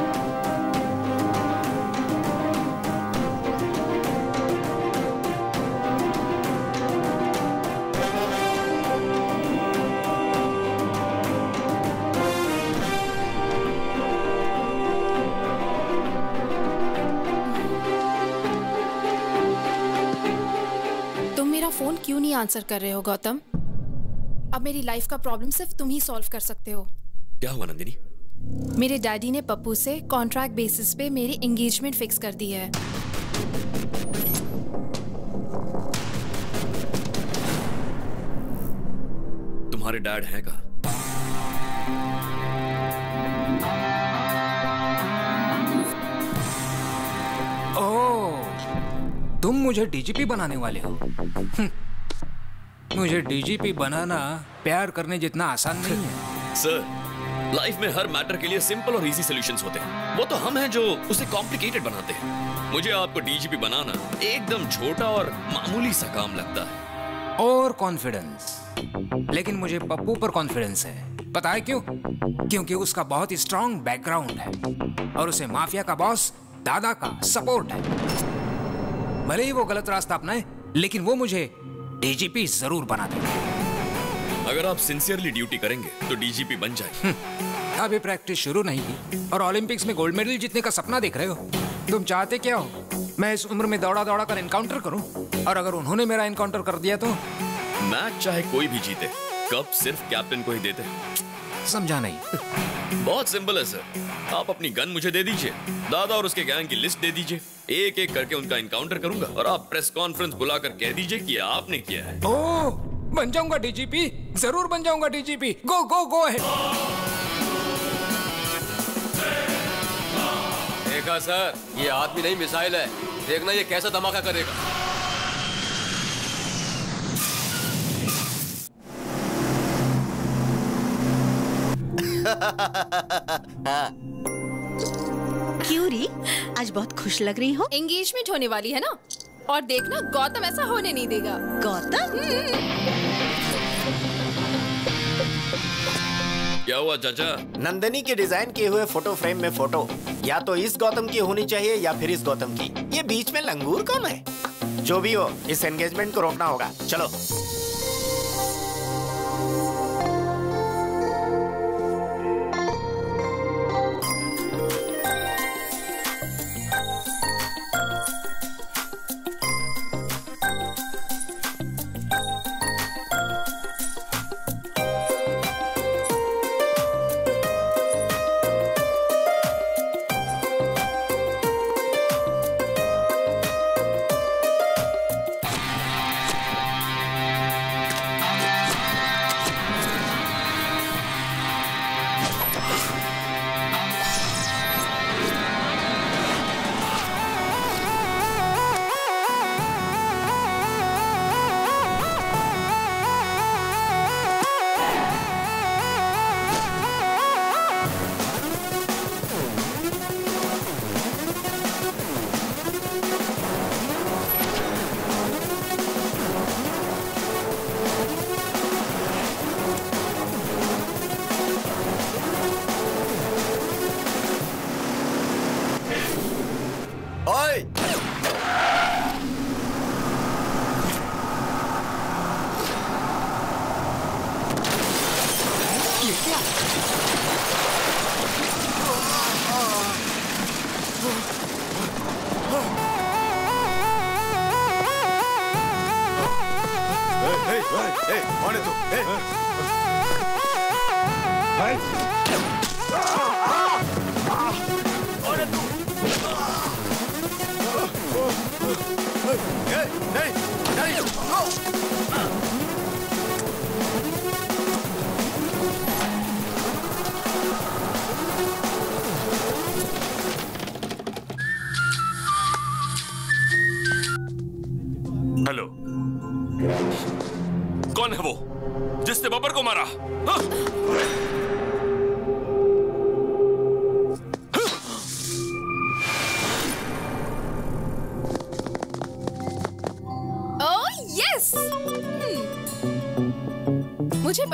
फोन क्यों नहीं आंसर कर रहे हो गौतम? अब मेरी लाइफ का प्रॉब्लम सिर्फ तुम ही सॉल्व कर सकते हो। क्या हुआ नंदिनी? मेरे डैडी ने पप्पू से कॉन्ट्रैक्ट बेसिस पे मेरी एंगेजमेंट फिक्स कर दी है। तुम्हारे डैड हैं कहाँ? तुम मुझे डीजीपी बनाने वाले हो? मुझे डीजीपी बनाना प्यार करने जितना आसान नहीं है। सर, लाइफ में हर मैटर के लिए सिंपल और इजी सॉल्यूशंस होते हैं। वो तो हम हैं जो उसे कॉम्प्लिकेटेड बनाते हैं। मुझे आपको डीजीपी बनाना एकदम छोटा और मामूली सा काम लगता है। और कॉन्फिडेंस, लेकिन मुझे पप्पू पर कॉन्फिडेंस है। पता है क्यों? क्योंकि उसका बहुत ही स्ट्रॉन्ग बैकग्राउंड है और उसे माफिया का बॉस दादा का सपोर्ट है। भले ही वो गलत रास्ता अपनाए, लेकिन वो मुझे डीजीपी जरूर बना देगा। अगर आप सिंसियरली ड्यूटी करेंगे तो डीजीपी बन जाए। अभी प्रैक्टिस शुरू नहीं की और ओलंपिक्स में गोल्ड मेडल जीतने का सपना देख रहे हो। तुम चाहते क्या हो? मैं इस उम्र में दौड़ा दौड़ा कर एनकाउंटर करूं? और अगर उन्होंने मेरा एनकाउंटर कर दिया तो? मैच चाहे कोई भी जीते, कप सिर्फ कैप्टन को ही देते। समझा नहीं। बहुत सिंपल है सर, आप अपनी गन मुझे दे दीजिए, दादा और उसके गैंग की लिस्ट दे दीजिए, एक एक करके उनका एनकाउंटर करूंगा और आप प्रेस कॉन्फ्रेंस बुलाकर कह दीजिए कि आपने किया है। ओह, बन जाऊंगा डीजीपी, जरूर बन जाऊंगा डीजीपी। गो गो गो है। देखा सर, ये आदमी नहीं मिसाइल है। देखना ये कैसा धमाका करेगा। क्यों री, आज बहुत खुश लग रही हो? एंगेजमेंट होने वाली है ना, और देखना गौतम ऐसा होने नहीं देगा। गौतम? क्या हुआ चाचा? नंदिनी के डिजाइन किए हुए फोटो फ्रेम में फोटो या तो इस गौतम की होनी चाहिए या फिर इस गौतम की। ये बीच में लंगूर कौन है? जो भी हो, इस एंगेजमेंट को रोकना होगा। चलो।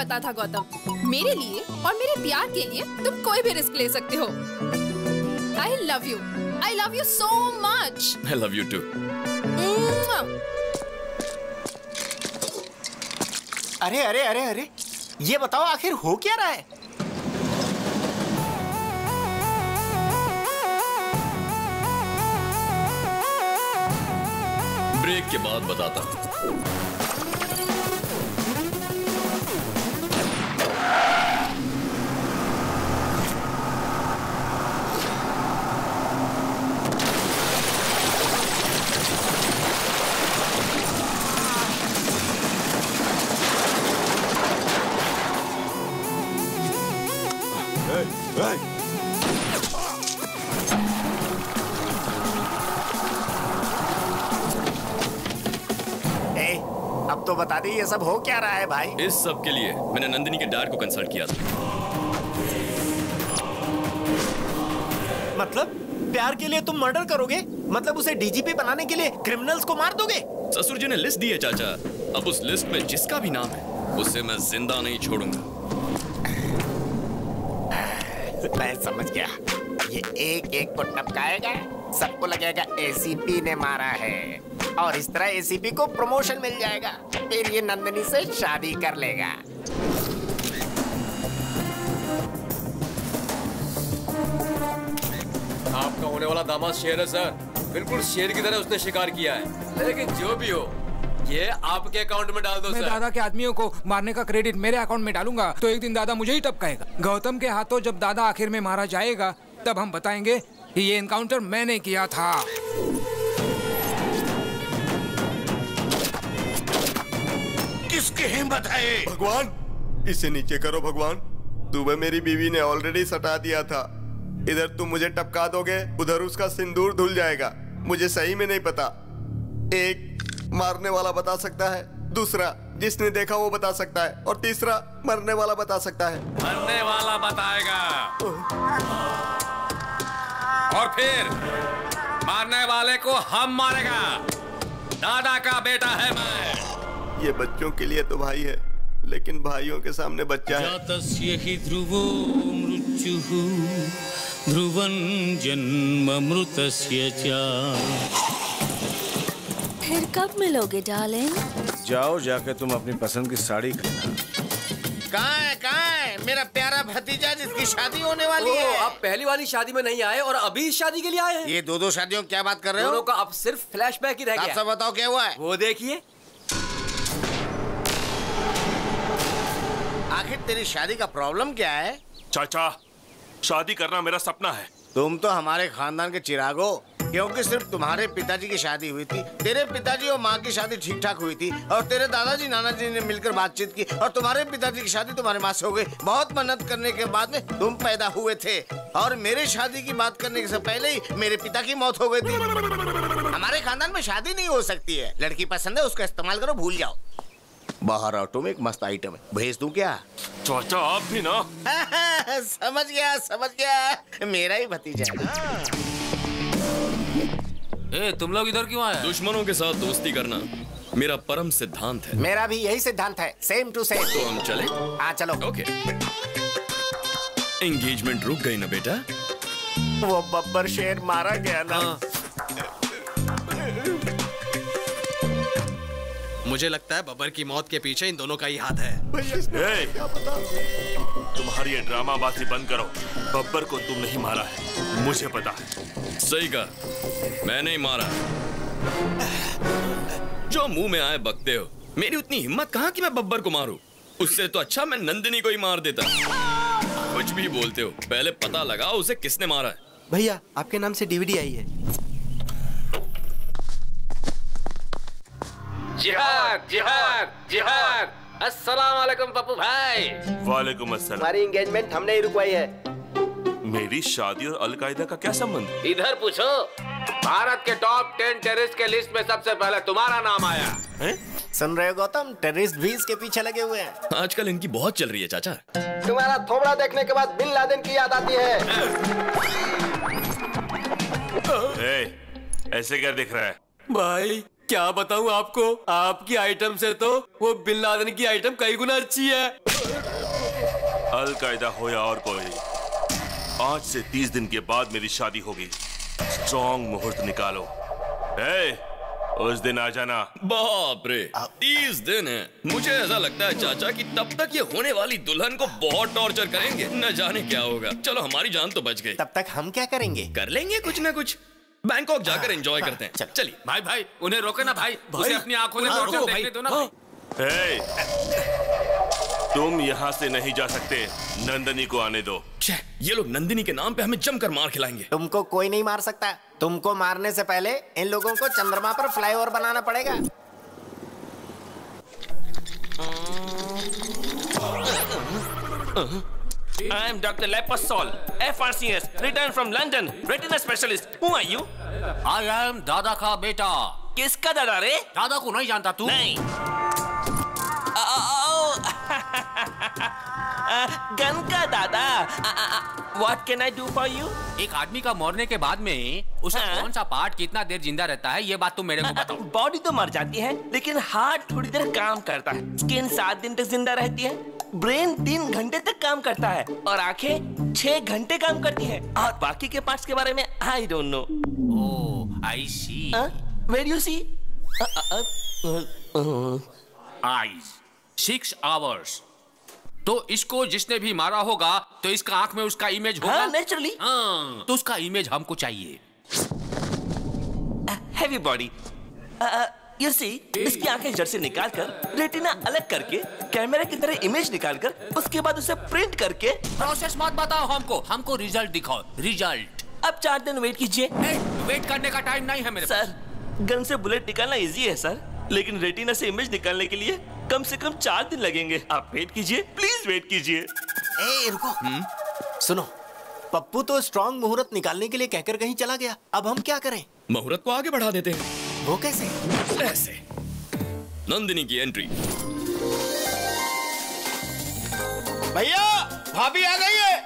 पता था गौतम, मेरे लिए और मेरे प्यार के लिए तुम कोई भी रिस्क ले सकते हो। I love you so much. I love you too. अरे अरे अरे अरे, ये बताओ आखिर हो क्या रहा है? ब्रेक के बाद बताता हूँ। अब तो बता दी ये सब हो क्या रहा है भाई? इस सब के लिए मैंने नंदिनी के डैड को कंसल्ट किया था। मतलब प्यार के लिए तुम मर्डर करोगे? मतलब उसे डीजीपी बनाने के लिए क्रिमिनल्स को मार दोगे? ससुर जी ने लिस्ट दी है चाचा। अब उस लिस्ट में जिसका भी नाम है उसे मैं जिंदा नहीं छोड़ूंगा। मैं समझ गया, ये एक एक को टपकाएगा, सबको लगेगा एसीपी ने मारा है, और इस तरह एसीपी को प्रमोशन मिल जाएगा, फिर ये नंदिनी से शादी कर लेगा। आपका होने वाला दामाद शेर है सर, बिल्कुल शेर की तरह उसने शिकार किया है। लेकिन जो भी हो, ये आपके अकाउंट में डाल दो मैं सर। दादा के आदमियों को मारने का क्रेडिट मेरे अकाउंट में डालूंगा तो एक दिन दादा मुझे ही टपकाएगा। गौतम के हाथों जब दादा आखिर में मारा जाएगा तब हम बताएंगे कि ये एनकाउंटर मैंने किया था। किसकी हिम्मत है? भगवान, इसे नीचे करो भगवान। सुबह मेरी बीवी ने ऑलरेडी सटा दिया था, इधर तुम मुझे टपका दोगे, उधर उसका सिंदूर धुल जाएगा। मुझे सही में नहीं पता। एक मारने वाला बता सकता है, दूसरा जिसने देखा वो बता सकता है, और तीसरा मरने वाला बता सकता है। मरने वाला बताएगा, और फिर मारने वाले को हम मारेगा। दादा का बेटा है मैं। ये बच्चों के लिए तो भाई है, लेकिन भाइयों के सामने बच्चा है। जातस्य हि ध्रुवो मृत्युः ध्रुवं जन्ममृतस्य च। फिर कब मिलोगे डार्लिंग? जाओ, जाके तुम अपनी पसंद की साड़ी खरीदना। कहाँ है मेरा प्यारा भतीजा जिसकी शादी होने वाली है? आप पहली वाली शादी में नहीं आए और अभी इस शादी के लिए आए हैं? ये दो शादियों की क्या बात कर रहे हो? दोनों का अब सिर्फ फ्लैशबैक ही रह गया। आप सब बताओ क्या हुआ है? वो देखिए। आखिर तेरी शादी का प्रॉब्लम क्या है? चाचा, शादी करना मेरा सपना है। तुम तो हमारे खानदान के चिराग हो, क्योंकि सिर्फ तुम्हारे पिताजी की शादी हुई थी, तेरे पिताजी और माँ की शादी ठीक ठाक हुई थी, और तेरे दादाजी नानाजी ने मिलकर बातचीत की, और तुम्हारे पिताजी की शादी तुम्हारे माँ से हो गई। बहुत मेहनत करने के बाद में तुम पैदा हुए थे, और मेरे शादी की बात करने से पहले ही मेरे पिता की मौत हो गई थी। हमारे खानदान में शादी नहीं हो सकती है। लड़की पसंद है, उसका इस्तेमाल करो, भूल जाओ। बाहर ऑटो में एक मस्त आइटम है, भेज दूं क्या? चाचा आप भी ना। समझ गया, मेरा ही भतीजा है। ए, तुम लोग इधर क्यों आए? दुश्मनों के साथ दोस्ती करना मेरा परम सिद्धांत है। मेरा भी यही सिद्धांत है, सेम टू सेम। तो हम चले? हाँ चलो। ओके। एंगेजमेंट रुक गई ना बेटा? वो बब्बर शेर मारा गया ना। मुझे लगता है बब्बर की मौत के पीछे इन दोनों का ही हाथ है। तुम्हारी ये ड्रामाबाजी बंद करो। बब्बर को तुम नहीं मारा है, मुझे पता है। सही कहा, मैंने ही मारा। जो मुंह में आए बकते हो। मेरी उतनी हिम्मत कहाँ कि मैं बब्बर को मारूं? उससे तो अच्छा मैं नंदिनी को ही मार देता। कुछ भी बोलते हो, पहले पता लगाओ उसे किसने मारा है। भैया, आपके नाम से डीवीडी आई है। जिहाद जिहाद जिहाद। अस्सलाम वालेकुम पप्पू भाई। वालेकुम अस्सलाम। हमारी एंगेजमेंट हमने ही रुकवाई है। मेरी शादी और अलकायदा का क्या संबंध? इधर पूछो। भारत के टॉप 10 टेररिस्ट के लिस्ट में सबसे पहले तुम्हारा नाम आया है? सुन रहे हो गौतम, टेररिस्ट भी इसके पीछे लगे हुए हैं। आजकल इनकी बहुत चल रही है चाचा। तुम्हारा थोबड़ा देखने के बाद बिन लादेन की याद आती है। ऐसे क्या दिख रहा है? भाई क्या बताऊं आपको, आपकी आइटम से तो वो बिन लादेन की आइटम कई गुना अच्छी है। अल-कायदा हो या और कोई, आज से 30 दिन के बाद मेरी शादी होगी। स्ट्रॉन्ग मुहूर्त निकालो। उस दिन आ जाना। बाप रे, 30 दिन है। मुझे ऐसा लगता है चाचा कि तब तक ये होने वाली दुल्हन को बहुत टॉर्चर करेंगे, न जाने क्या होगा। चलो हमारी जान तो बच गई। तब तक हम क्या करेंगे? कर लेंगे कुछ ना कुछ, बैंकॉक जाकर एंजॉय करते हैं। चलिए भाई भाई, उन्हें रोके ना भाई, उसे अपनी आंखों से टॉर्चर देखने दो ना भाई। तुम यहाँ से नहीं जा सकते, नंदनी को आने दो। ये लोग नंदिनी के नाम पे हमें जमकर मार खिलाएंगे। तुमको कोई नहीं मार सकता। तुमको मारने से पहले इन लोगों को चंद्रमा पर फ्लाईओवर बनाना पड़ेगा। I am Dr. Lepasol, FRCS, returned from London, retina specialist. Who are you? I am दादा का बेटा। किसका दादा रे? दादा को नहीं जानता तू? नहीं। गन का दादा। What can I do for you? एक आदमी का मरने के बाद में उसका कौन सा पार्ट कितना देर जिंदा रहता है, ये बात तुम मेरे को बताओ। बॉडी तो मर जाती है, लेकिन हार्ट थोड़ी देर काम करता है। स्किन 7 दिन तक जिंदा रहती है, ब्रेन 3 घंटे तक काम करता है और आंखें 6 घंटे काम करती है। और बाकी के पार्ट्स के बारे में I don't know. Oh, I see. Where you see? Eyes 6 hours. तो इसको जिसने भी मारा होगा तो इसका आंख में उसका इमेज होगा। नेचुरली। तो उसका इमेज हमको चाहिए। Heavy body. You see, इसकी आंखें जड़ से निकालकर रेटिना अलग करके कैमरा की तरह इमेज निकालकर उसके बाद उसे प्रिंट करके। प्रोसेस मत बताओ हमको रिजल्ट दिखाओ। रिजल्ट अब 4 दिन वेट कीजिए। वेट करने का टाइम नहीं है मेरे पास। गन से बुलेट निकालना इजी है सर, लेकिन रेटिना से इमेज निकालने के लिए कम से कम 4 दिन लगेंगे। आप वेट कीजिए, प्लीज वेट कीजिए। रुको। सुनो, पप्पू तो स्ट्रॉन्ग मुहूर्त निकालने के लिए कहकर कहीं चला गया। अब हम क्या करें? मुहूर्त को आगे बढ़ा देते हैं। वो कैसे? ऐसे। नंदिनी की एंट्री। भैया, भाभी आ गई है।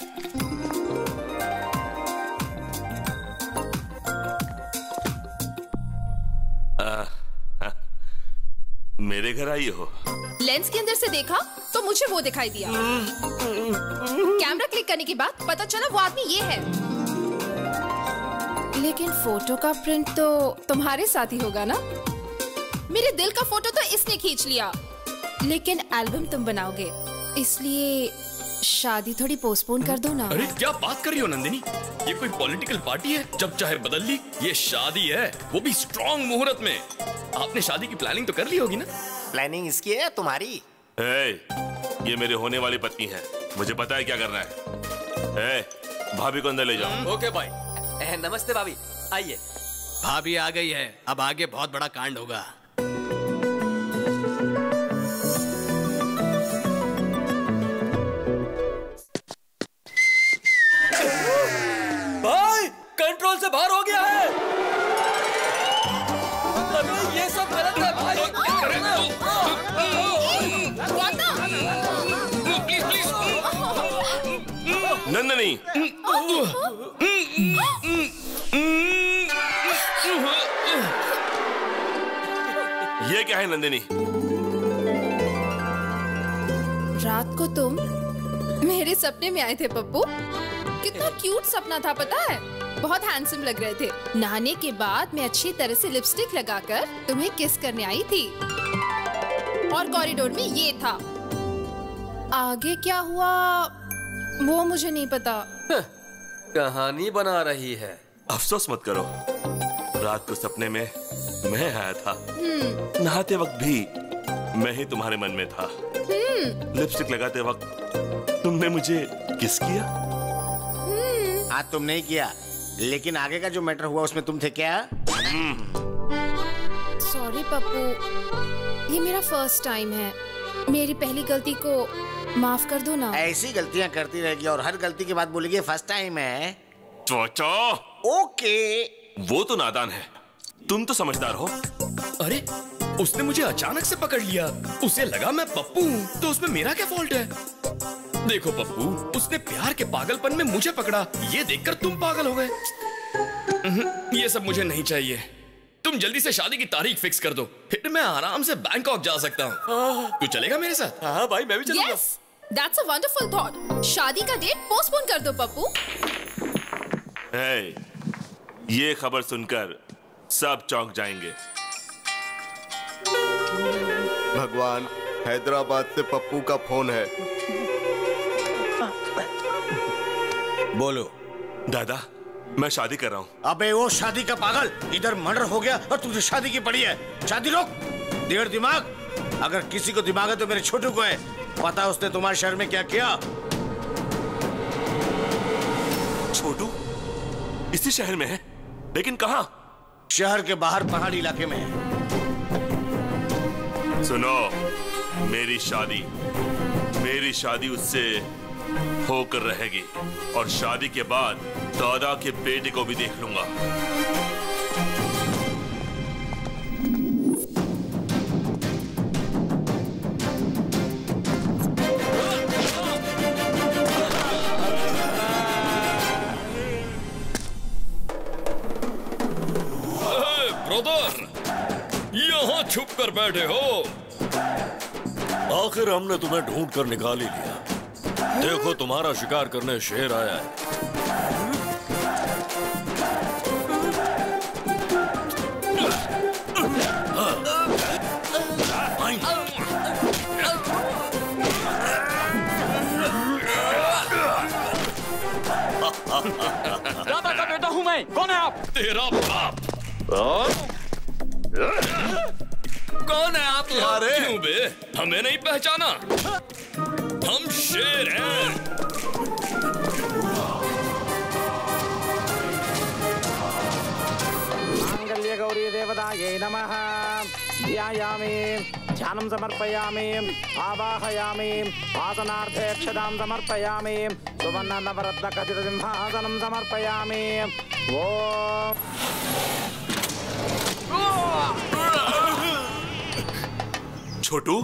मेरे घर आई हो? लेंस के अंदर से देखा तो मुझे वो दिखाई दिया। कैमरा क्लिक करने के बाद पता चला वो आदमी ये है। लेकिन फोटो का प्रिंट तो तुम्हारे साथ ही होगा ना? मेरे दिल का फोटो तो इसने खींच लिया, लेकिन एल्बम तुम बनाओगे, इसलिए शादी थोड़ी पोस्टपोन कर दो ना। अरे क्या बात कर रही हो नंदिनी? ये कोई पॉलिटिकल पार्टी है जब चाहे बदल ली? ये शादी है, वो भी स्ट्रॉन्ग मुहूर्त में। आपने शादी की प्लानिंग तो कर ली होगी ना? प्लानिंग इसकी है या तुम्हारी? ये मेरे होने वाली पत्नी है, मुझे पता है क्या करना है। भाभी को अंदर ले जाओ। ओके भाई। नमस्ते भाभी, आइए। भाभी आ गई है, अब आगे बहुत बड़ा कांड होगा। भाई कंट्रोल से बाहर हो गया है। अरे ये सब गलत है भाई। Please please. नंदनी, ये क्या है नंदिनी? रात को तुम मेरे सपने में आए थे पप्पू। कितना क्यूट सपना था पता है? बहुत हैंडसम लग रहे थे। नहाने के बाद मैं अच्छी तरह से लिपस्टिक लगाकर तुम्हें किस करने आई थी और कॉरिडोर में ये था। आगे क्या हुआ वो मुझे नहीं पता। कहानी बना रही है। अफसोस मत करो, रात को सपने में मैं आया था। नहाते वक्त भी मैं ही तुम्हारे मन में था। लिपस्टिक लगाते वक्त तुमने मुझे किस किया? हाँ, तुम नहीं किया, लेकिन आगे का जो मैटर हुआ उसमें तुम थे क्या? सॉरी पप्पू, ये मेरा फर्स्ट टाइम है। मेरी पहली गलती को माफ कर दो ना। ऐसी गलतियां करती रहेगी और हर गलती के बाद बोलेगी फर्स्ट टाइम है। चोचो। ओके। वो तो नादान है, तुम तो समझदार हो। अरे उसने मुझे अचानक से पकड़ लिया, उसे लगा मैं पप्पू हूँ, तो उसमें मेरा क्या फॉल्ट है? देखो पप्पू, उसने प्यार के पागलपन में मुझे पकड़ा, ये देखकर तुम पागल हो गए। ये सब मुझे नहीं चाहिए। तुम तुम जल्दी से शादी की तारीख फिक्स कर दो, फिर मैं आराम से बैंकॉक जा सकता हूँ। तू चलेगा मेरे साथ? हाँ भाई, मैं भी चलूंगा। Yes, that's a wonderful thought. शादी का डेट पोस्टपोन कर दो पप्पू। hey, ये खबर सुनकर सब चौंक जाएंगे। भगवान, हैदराबाद से पप्पू का फोन है। बोलो। दादा, मैं शादी कर रहा हूँ। अबे वो शादी का पागल, इधर मर्डर हो गया और तुझे शादी की पड़ी है। शादी रोक। देर दिमाग, अगर किसी को दिमाग है तो मेरे छोटू को है। पता उसने तुम्हारे शहर में क्या किया? छोटू इसी शहर में है, लेकिन कहाँ? शहर के बाहर पहाड़ी इलाके में है। सुनो, मेरी शादी उससे होकर रहेगी, और शादी के बाद दादा के बेटे को भी देख लूंगा। ब्रदर, यहाँ छुप कर बैठे हो? आखिर हमने तुम्हें ढूंढ कर निकाल ही लिया। देखो, तुम्हारा शिकार करने शेर आया है। दादा का बेटा हूँ मैं। कौन है आप? तेरा बाप। कौन है आप? क्यों बे? हमें नहीं पहचाना? हम शेर हैं। मांगल्य गौरी देवतायै नमः। ध्यायामि, ध्यानं समर्पयामि, आवाहयामि, आसनार्थे अक्षतां समर्पयामि, सुवर्ण नवरत्न खचित सिंहासनं समर्पयामि। छोटू,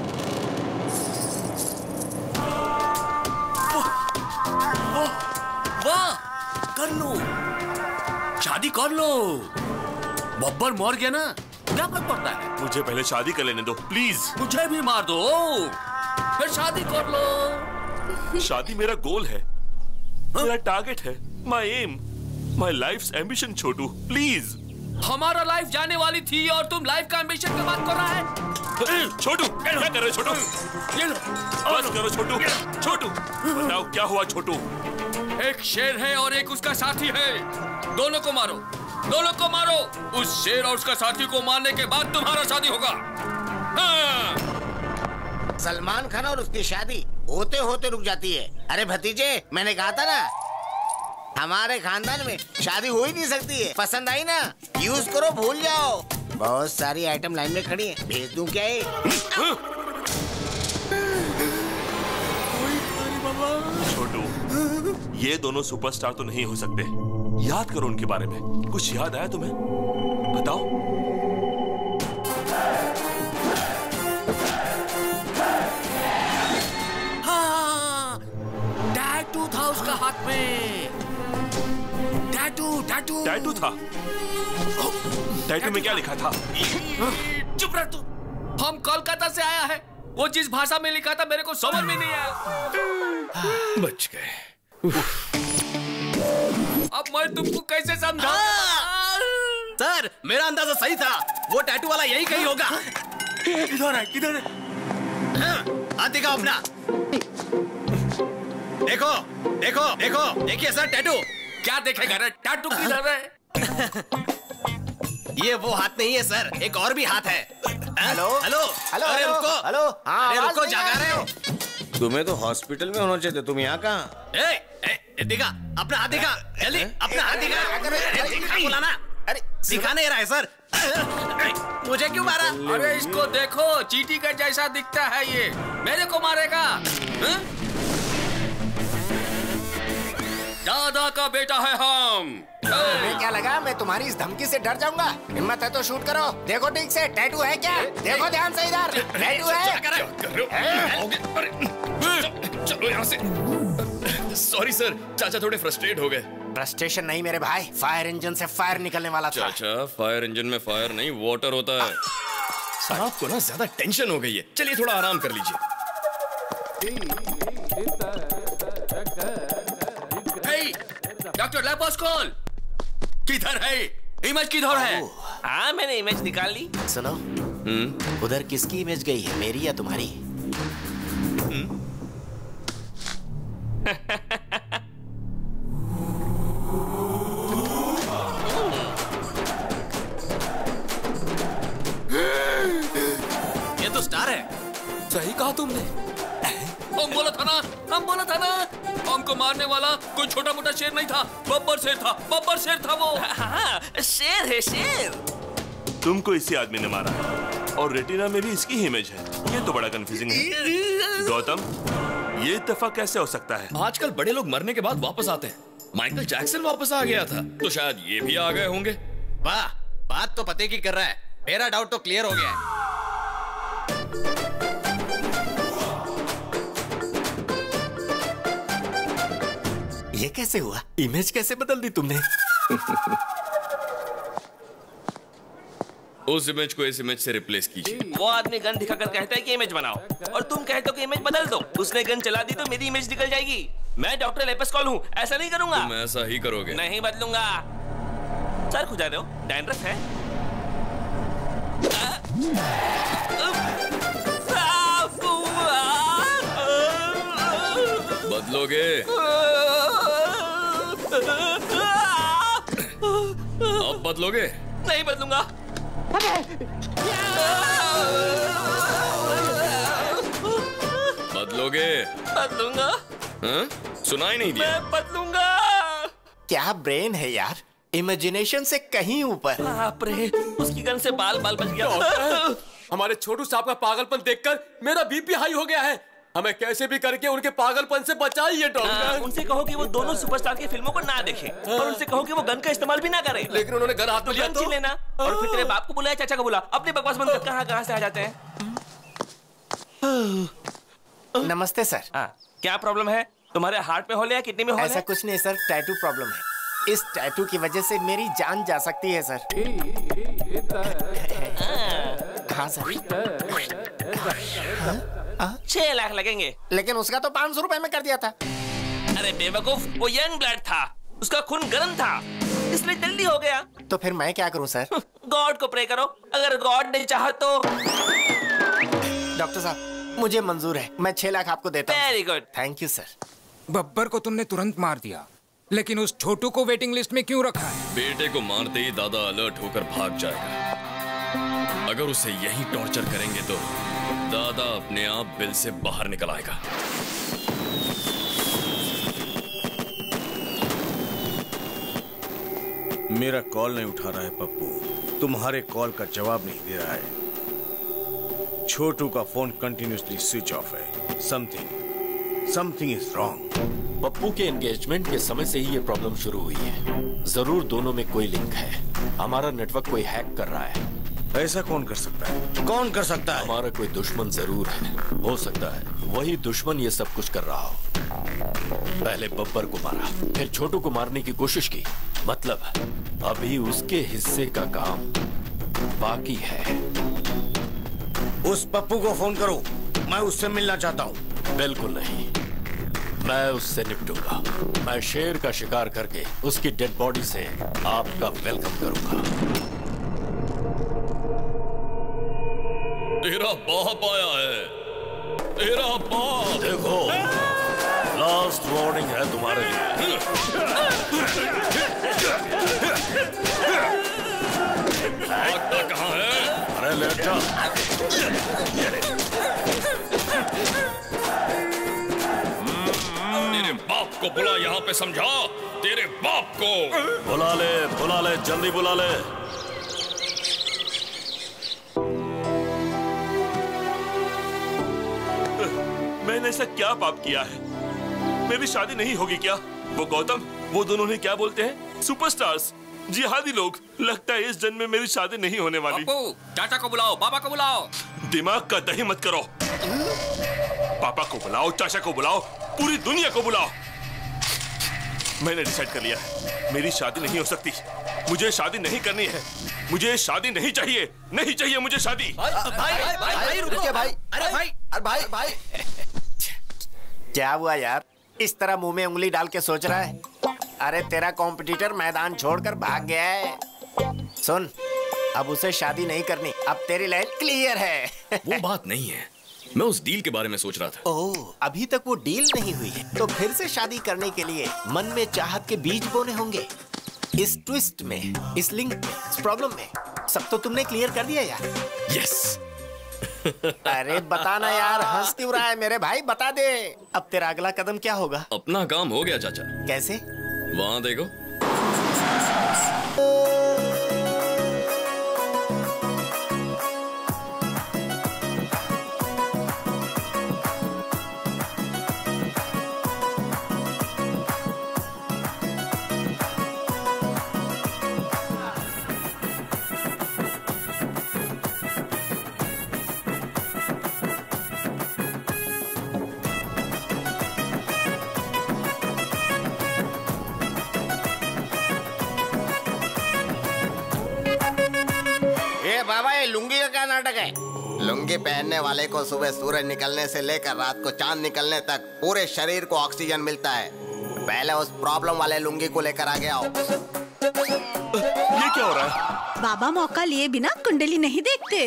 वाह, कर लो, शादी कर लो। बब्बर मर गया ना, क्या फर्क पड़ता है? मुझे पहले शादी कर लेने दो प्लीज। मुझे भी मार दो, फिर शादी कर लो। शादी मेरा गोल है, मेरा टारगेट है, my aim, my life's ambition. Chhotu please. हमारा लाइफ जाने वाली थी और तुम लाइफ का एम्बिशन की बात कर रहा है? छोटू, क्या कर रहे हो छोटू? बस करो छोटू। छोटू, बताओ क्या हुआ छोटू? एक शेर है और एक उसका साथी है। दोनों को मारो, दोनों को मारो। उस शेर और उसका साथी को मारने के बाद तुम्हारा शादी होगा। हाँ। सलमान खान और उसकी शादी होते होते रुक जाती है। अरे भतीजे, मैंने कहा था ना, हमारे खानदान में शादी हो ही नहीं सकती है। पसंद आई ना, यूज करो, भूल जाओ। बहुत सारी आइटम लाइन में खड़ी है, भेज दूं क्या ये? छोटू, ये दोनों सुपरस्टार तो नहीं हो सकते। याद करो उनके बारे में। कुछ याद आया तुम्हें? बताओ। हाँ, टैटू था उसका हाथ में। टैटू टैटू था? टैटू में क्या लिखा था? चुप रह तू। हम कोलकाता से आया है। वो जिस भाषा में लिखा था मेरे को समझ में नहीं आया। बच गए। अब मैं तुमको कैसे समझाऊं? सर, मेरा अंदाजा सही था। वो टैटू वाला यही कहीं होगा। किधर है? किधर है? हाथ दिखाओ अपना। देखो, देखो, देखो, देखिए सर, टैटू। क्या देखेगा रे? टैटू किधर है? ये वो हाथ नहीं है सर, एक और भी हाथ है। हेलो, हेलो, हेलो, अरे रुको, हेलो, अरे रुको, जागा रहे हो? तुम्हें तो हॉस्पिटल में होना चाहिए, तुम यहाँ कहाँ? दिखा, अपना हाथ दिखा, जल्दी, अपना हाथ दिखा। अरे दिखा बोला ना, अरे दिखा नहीं रहा है सर। मुझे क्यों मारा? अरे इसको देखो, चींटी का जैसा दिखता है ये। मेरे को मारेगा? दादा का बेटा है हम। तुम्हें क्या लगा मैं तुम्हारी इस धमकी से डर जाऊंगा? हिम्मत है तो शूट करो। देखो ठीक से, टैटू है क्या? देखो ध्यान से इधर, टैटू है। चलो यहाँ से। सॉरी सर, चाचा थोड़े फ्रस्ट्रेट हो गए। फ्रस्ट्रेशन नहीं मेरे भाई, फायर इंजन से फायर निकलने वाला था। चाचा, फायर इंजन में फायर नहीं वाटर होता है। साहब को ना ज्यादा टेंशन हो गई है, चलिए थोड़ा आराम कर लीजिए। डॉक्टर लेपोस्कोल किधर है? इमेज किधर है? हाँ मैंने इमेज निकाल ली। सुनो, उधर किसकी इमेज गई है, मेरी या तुम्हारी? ये तो स्टार है। सही कहा तुमने। हम बोला था ना हमको मारने वाला कोई छोटा मोटा शेर नहीं था, बब्बर शेर था वो। हाँ, शेर है शेर। तुमको इसी आदमी ने मारा और रेटिना में भी इसकी इमेज है। ये तो बड़ा कंफ्यूजिंग है। गौतम, ये इत्तेफाक कैसे हो सकता है? आजकल बड़े लोग मरने के बाद वापस आते हैं। माइकल जैक्सन वापस आ गया था, तो शायद ये भी आ गए होंगे। वाह, बात तो पते की कर रहा है। मेरा डाउट तो क्लियर हो गया है। ये कैसे हुआ? इमेज कैसे बदल दी तुमने? उस इमेज को इस इमेज से रिप्लेस कीजिए। वो आदमी गन दिखाकर कहता है कि इमेज बनाओ, और तुम कहते हो कि इमेज बदल दो। उसने गन चला दी तो मेरी इमेज निकल जाएगी। मैं डॉक्टर लेपोस्कोल हूँ, ऐसा नहीं करूंगा। तुम ऐसा ही करोगे। नहीं बदलूंगा। सर खुजा दो, डैंड्रफ है। बदलोगे? अब बदलोगे? नहीं बदलूंगा। बदलोगे? बदलूंगा। हाँ? सुनाई नहीं दिया। मैं बदलूंगा। क्या ब्रेन है यार, इमेजिनेशन से कहीं ऊपर। बाप रे, उसकी गन से बाल बच गया। हमारे छोटू साहब का पागलपन देखकर मेरा बीपी हाई हो गया है। हमें कैसे भी करके उनके पागलपन से बचाइए डॉक्टर। उनसे कहो कि वो दोनों सुपरस्टार की फिल्मों को ना देखें, और उनसे कहो कि वो गन का इस्तेमाल भी ना करें। लेकिन उन्होंने गन हाथ में लिया तो लेना, और फिर तेरे बाप को बुलाया, चाचा को बुला। अपने बकवास बंद कर, कहाँ से आ जाते हैं। नमस्ते सर। क्या प्रॉब्लम है? तुम्हारे हार्ट में होल या किडनी में होल? ऐसा कुछ नहीं सर, टैटू प्रॉब्लम है। इस टैटू की वजह से मेरी जान जा सकती है सर। हाँ सर। 6 लाख लगेंगे। लेकिन उसका तो 500 रुपए में कर दिया था। अरे बेवकूफ, वो यंग ब्लड था, उसका खून गर्म था, इसलिए जल्दी हो गया। तो फिर मैं क्या करूं सर? गॉड को प्रे करो, अगर गॉड ने चाहा तो। डॉक्टर साहब, मुझे मंजूर है, मैं 6 लाख आपको देता हूं। Very good, thank you sir. Babbar को तुमने तुरंत मार दिया, लेकिन उस छोटू को वेटिंग लिस्ट में क्यों रखा है? बेटे को मारते ही दादा अलर्ट होकर भाग जाएगा। अगर उसे यही टॉर्चर करेंगे तो दादा अपने आप बिल से बाहर निकल आएगा। मेरा कॉल नहीं उठा रहा है पप्पू, तुम्हारे कॉल का जवाब नहीं दे रहा है। छोटू का फोन कंटिन्यूसली स्विच ऑफ है। Something is wrong. पप्पू के एंगेजमेंट के समय से ही ये प्रॉब्लम शुरू हुई है। जरूर दोनों में कोई लिंक है। हमारा नेटवर्क कोई हैक कर रहा है। ऐसा कौन कर सकता है? कौन कर सकता है? हमारा कोई दुश्मन जरूर है। हो सकता है वही दुश्मन ये सब कुछ कर रहा हो। पहले बब्बर को मारा, फिर छोटू को मारने की कोशिश की। मतलब अभी उसके हिस्से का काम बाकी है। उस पप्पू को फोन करो, मैं उससे मिलना चाहता हूँ। बिल्कुल नहीं, मैं उससे निपटूंगा। मैं शेर का शिकार करके उसकी डेड बॉडी से आपका वेलकम करूंगा। तेरा बाप आया है, तेरा बाप। देखो, लास्ट वार्निंग है तुम्हारे लिए। भागता कहाँ है? अरे लेट जा। तेरे बाप को बुला, यहाँ पे समझा। तेरे बाप को बुला ले, जल्दी बुला ले। मैंने ऐसा क्या पाप किया है? मेरी शादी नहीं होगी क्या? वो गौतम, वो दोनों ने क्या बोलते हैं? सुपरस्टार्स, जिहादी लोग। लगता है इस जन्म में मेरी शादी नहीं होने वाली। चाचा को बुलाओ, पापा को बुलाओ। दिमाग का दही मत करो। पापा को बुलाओ, चाचा को बुलाओ, पूरी दुनिया को बुलाओ। मैंने डिसाइड कर लिया है, मेरी शादी नहीं हो सकती। मुझे शादी नहीं करनी है, मुझे शादी नहीं चाहिए, नहीं चाहिए मुझे शादी। भाई रुकिए भाई। अरे भाई क्या हुआ यार, इस तरह मुंह में उंगली डाल के सोच रहा है? अरे तेरा कॉम्पिटिटर मैदान छोड़कर भाग गया है। सुन, अब उसे शादी नहीं करनी, अब तेरी लाइन क्लियर है। वो बात नहीं है, मैं उस डील के बारे में सोच रहा था। ओह, अभी तक वो डील नहीं हुई है, तो फिर से शादी करने के लिए मन में चाहत के बीज बोने होंगे। इस ट्विस्ट में, इस लिंक में, इस प्रॉब्लम में, सब तो तुमने क्लियर कर दिया यार। यस। अरे बताना यार, हंस क्यों रहा है मेरे भाई, बता दे। अब तेरा अगला कदम क्या होगा? अपना काम हो गया चाचा। कैसे? वहाँ देखो। बाबा, ये लुंगी का क्या नाटक है? लुंगी पहनने वाले को सुबह सूरज निकलने से लेकर रात को चांद निकलने तक पूरे शरीर को ऑक्सीजन मिलता है। पहले उस प्रॉब्लम वाले लुंगी को लेकर आगे आओ। ये क्या हो रहा है? बाबा मौका लिए बिना कुंडली नहीं देखते।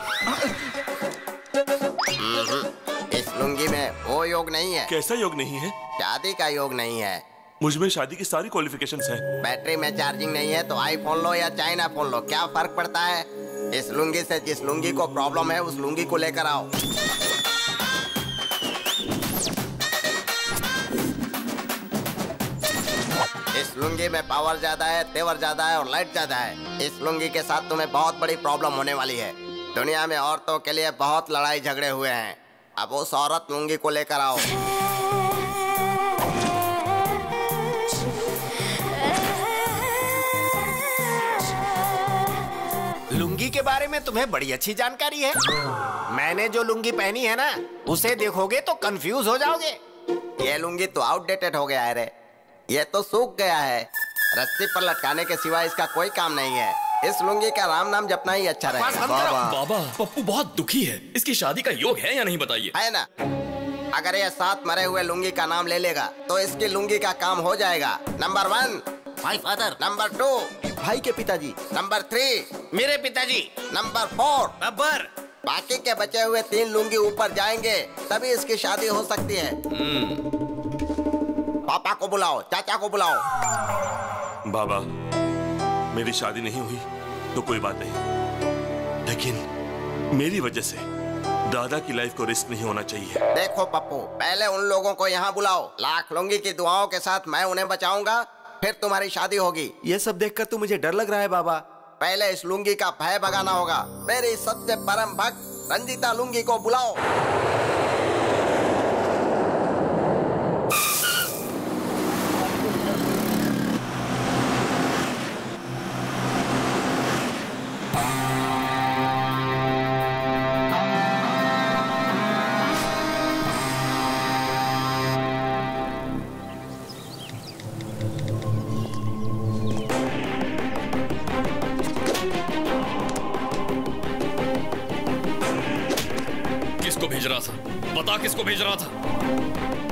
इस लुंगी में वो योग नहीं है। कैसा योग नहीं है? शादी का योग नहीं है। मुझमें शादी की सारी क्वालिफिकेशंस हैं। बैटरी में चार्जिंग नहीं है तो आईफोन लो या चाइना फोन लो, क्या फर्क पड़ता है? इस लुंगी से जिस लुंगी को प्रॉब्लम है उस लुंगी को लेकर आओ। इस लुंगी में पावर ज्यादा है, तेवर ज्यादा है और लाइट ज्यादा है। इस लुंगी के साथ तुम्हें बहुत बड़ी प्रॉब्लम होने वाली है। दुनिया में औरतों के लिए बहुत लड़ाई झगड़े हुए हैं। अब उस औरत लुंगी को लेकर आओ। लुंगी के बारे में तुम्हें बड़ी अच्छी जानकारी है। मैंने जो लुंगी पहनी है ना, उसे देखोगे तो कंफ्यूज हो जाओगे। ये लुंगी तो आउटडेटेड हो गया है रे, ये तो सूख गया है। रस्सी पर लटकाने के सिवा इसका कोई काम नहीं है। इस लुंगी का राम नाम जपना ही अच्छा रहेगा। बाबा, पप्पू बहुत दुखी है। इसकी शादी का योग है या नहीं बताइए? है ना, अगर ये 7 मरे हुए लुंगी का नाम ले लेगा तो इसकी लुंगी का काम हो जाएगा। नंबर 1 माय फादर, नंबर 2 भाई के पिताजी, नंबर 3 मेरे पिताजी, नंबर 4 बब्बर। बाकी के बचे हुए 3 लुंगी ऊपर जाएंगे तभी इसकी शादी हो सकती है। पापा को बुलाओ, चाचा को बुलाओ। बाबा, मेरी शादी नहीं हुई तो कोई बात नहीं, लेकिन मेरी वजह से दादा की लाइफ को रिस्क नहीं होना चाहिए। देखो पप्पू, पहले उन लोगों को यहाँ बुलाओ। लाख लुंगी की दुआओं के साथ मैं उन्हें बचाऊंगा, फिर तुम्हारी शादी होगी। ये सब देखकर तो मुझे डर लग रहा है बाबा। पहले इस लुंगी का भय भगाना होगा। मेरी सबसे परम भक्त रंजीता लुंगी को बुलाओ। किसको भेज रहा था? बता किसको भेज रहा था?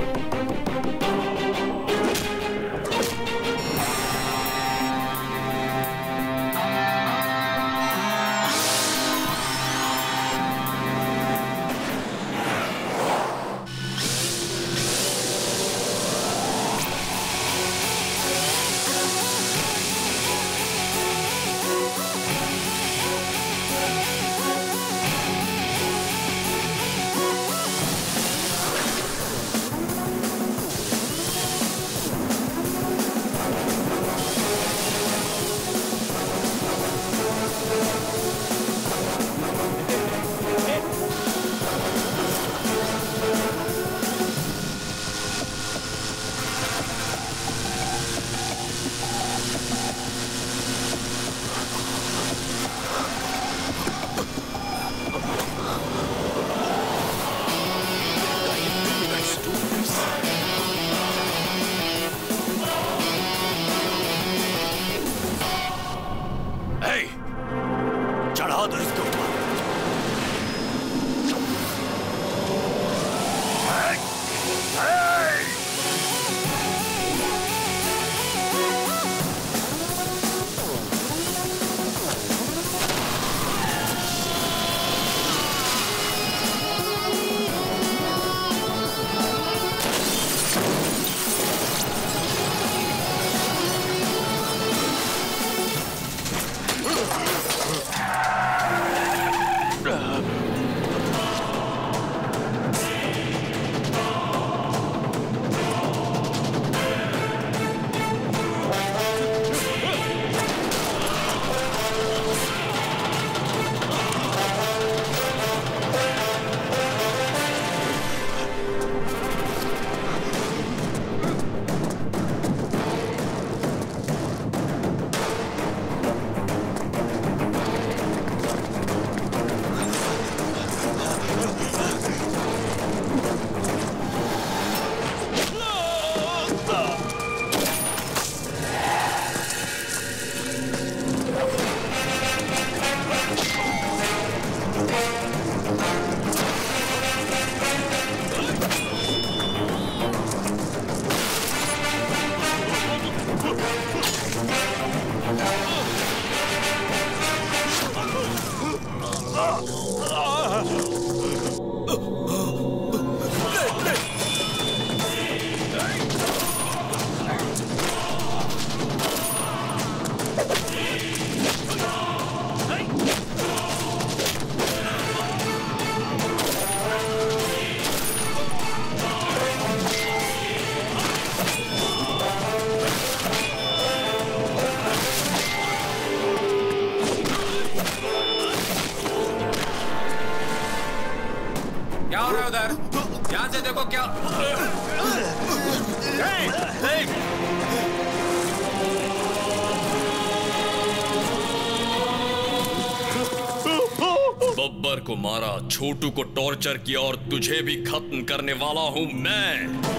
बब्बर को मारा, छोटू को टॉर्चर किया और तुझे भी खत्म करने वाला हूं मैं।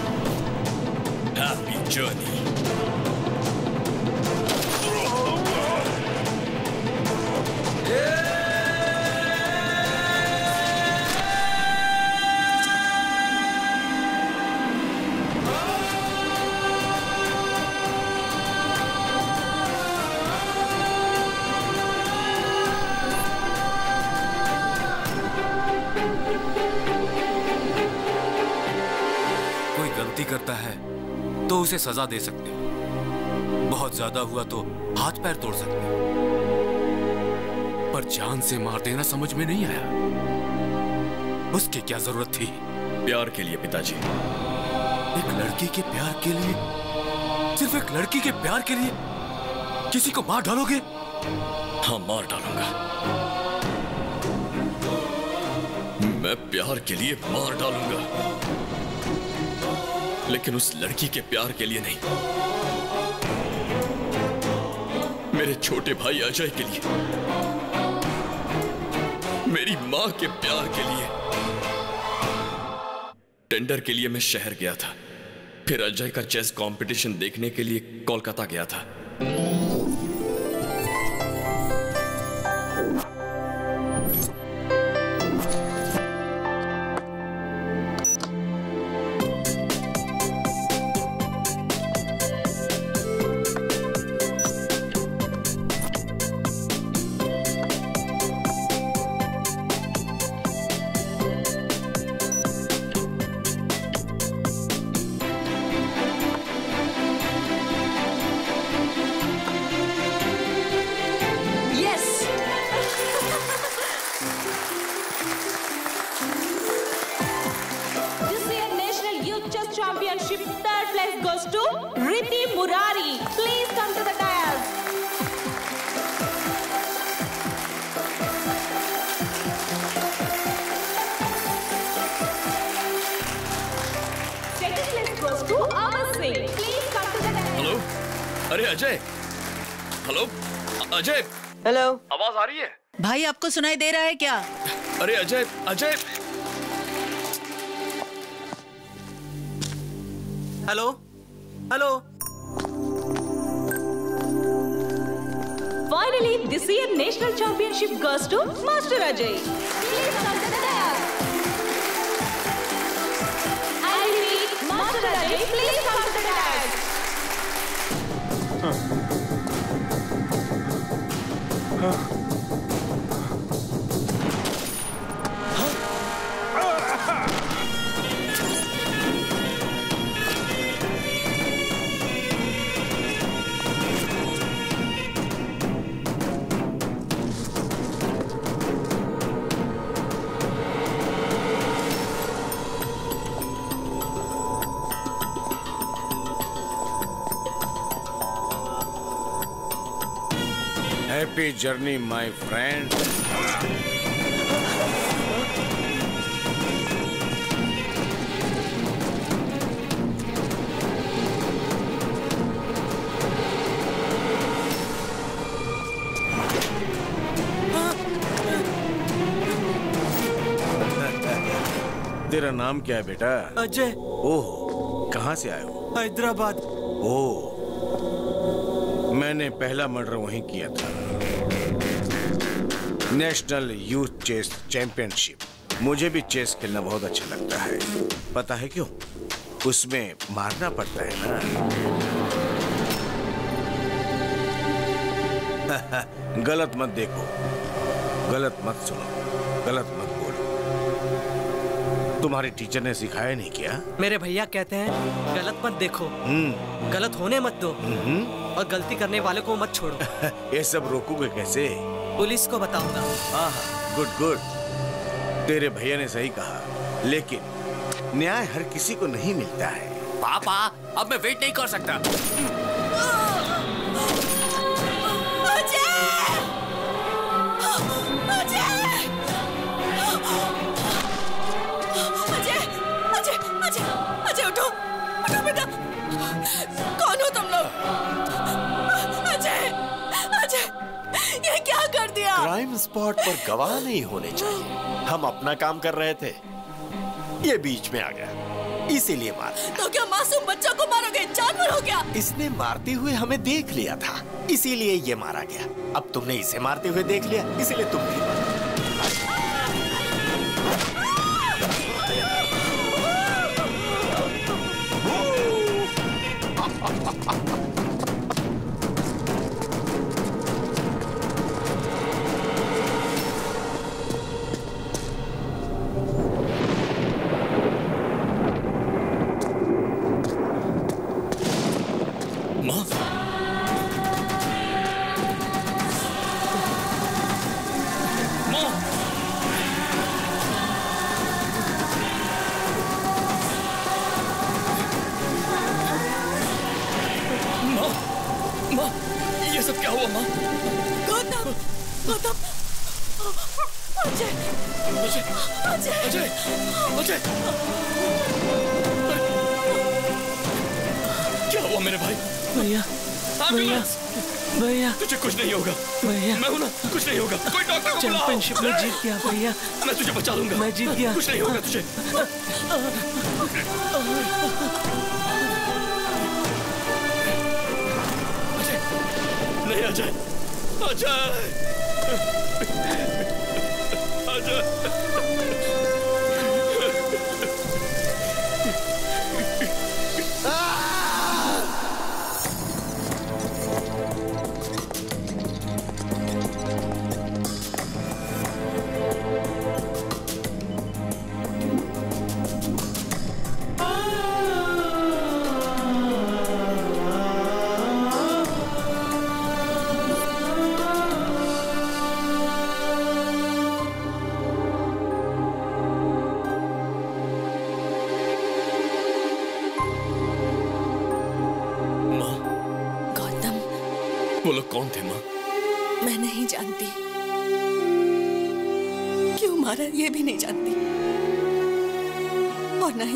Happy journey. करता है तो उसे सजा दे सकते हो, बहुत ज्यादा हुआ तो हाथ पैर तोड़ सकते हो, पर जान से मार देना समझ में नहीं आया। उसकी क्या जरूरत थी? प्यार के लिए पिताजी। एक लड़की के प्यार के लिए, सिर्फ एक लड़की के प्यार के लिए किसी को मार डालोगे? हाँ, मार डालूंगा। मैं प्यार के लिए मार डालूंगा, लेकिन उस लड़की के प्यार के लिए नहीं, मेरे छोटे भाई अजय के लिए, मेरी मां के प्यार के लिए। टेंडर के लिए मैं शहर गया था, फिर अजय का चेस कंपटीशन देखने के लिए कोलकाता गया था। हेलो, अरे अजय। हेलो अजय। हेलो, आवाज आ रही है? भाई आपको सुनाई दे रहा है क्या? अरे Ajay, Ajay. Hello, hello. Finally, this year national championship goes to Master Ajay. Please come to the dais. I repeat, Master Ajay, please come to the dais. Happy journey, my friend. तेरा नाम क्या है बेटा? अजय। ओह, कहाँ से आए हो? हैदराबाद। ओह, मैंने पहला मर्डर वहीं किया था। National youth chess championship. मुझे भी चेस खेलना बहुत अच्छा लगता है। पता है क्यों? उसमें मारना पड़ता है ना। गलत मत देखो, गलत मत सुनो, गलत मत बोलो। तुम्हारे टीचर ने सिखाया नहीं क्या? मेरे भैया कहते हैं गलत मत देखो, गलत होने मत दो, और गलती करने वाले को मत छोड़ो। ये सब रोकोगे कैसे? पुलिस को बताऊंगा। गुड गुड, तेरे भैया ने सही कहा, लेकिन न्याय हर किसी को नहीं मिलता है। पापा, अब मैं वेट नहीं कर सकता। रुको बेटा, कौन हो तुम लोग? अजय, अजय, ये क्या कर दिया? क्राइम स्पॉट पर गवाह नहीं होने चाहिए। हम अपना काम कर रहे थे, ये बीच में आ गया, इसीलिए मारा। तो क्या मासूम बच्चों को मारोगे? जानवर हो क्या? इसने मारते हुए हमें देख लिया था, इसीलिए ये मारा गया। अब तुमने इसे मारते हुए देख लिया, इसीलिए तुम भी मारा। तुझे कुछ नहीं होगा भैया, मैं हूं ना, कुछ नहीं होगा। कोई डॉक्टर को बुलाओ। चैंपियनशिप में जीत गया भैया, मैं तुझे बचा लूंगा। मैं जीत गया, कुछ नहीं होगा तुझे। अजय, नहीं अजय, अजय, अजय। वो लोग कौन थे माँ? मैं नहीं जानती, क्यों मारा ये भी नहीं जानती, और नहीं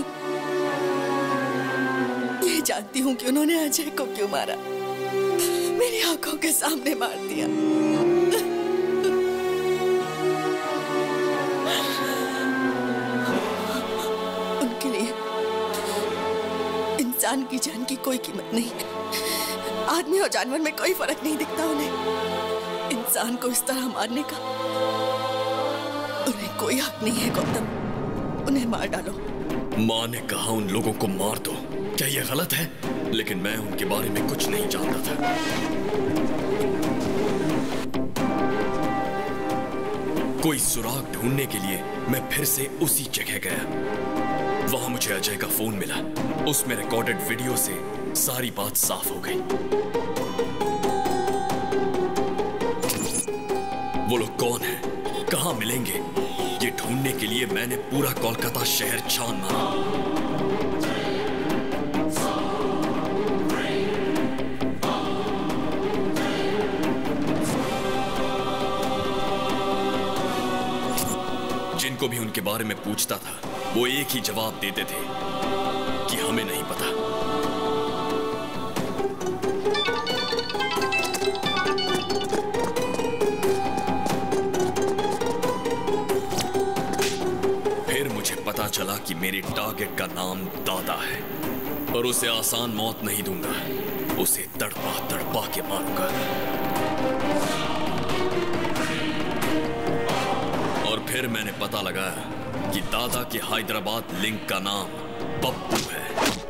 ये जानती हूँ कि उन्होंने अजय को क्यों मारा। मेरी आंखों के सामने मार दिया। उनके लिए इंसान की जान की कोई कीमत नहीं। आदमी और जानवर में कोई फर्क नहीं दिखता उन्हें। इंसान को इस तरह मारने का उन्हें कोई हक नहीं है गौतम, उन्हें मार डालो। माँ ने कहा उन लोगों को मार दो, क्या ये गलत है? लेकिन मैं उनके बारे में कुछ नहीं जानता था। कोई सुराग ढूंढने के लिए मैं फिर से उसी जगह गया। वहां मुझे अजय का फोन मिला। उसमें रिकॉर्डेड वीडियो से सारी बात साफ हो गई। वो लोग कौन हैं? कहां मिलेंगे? ये ढूंढने के लिए मैंने पूरा कोलकाता शहर छान मारा। जिनको भी उनके बारे में पूछता था, वो एक ही जवाब देते थे कि हमें नहीं पता। पता चला कि मेरे टारगेट का नाम दादा है और उसे आसान मौत नहीं दूंगा, उसे तड़पा तड़पा के मारूंगा। और फिर मैंने पता लगाया कि दादा के हैदराबाद लिंक का नाम पप्पू है।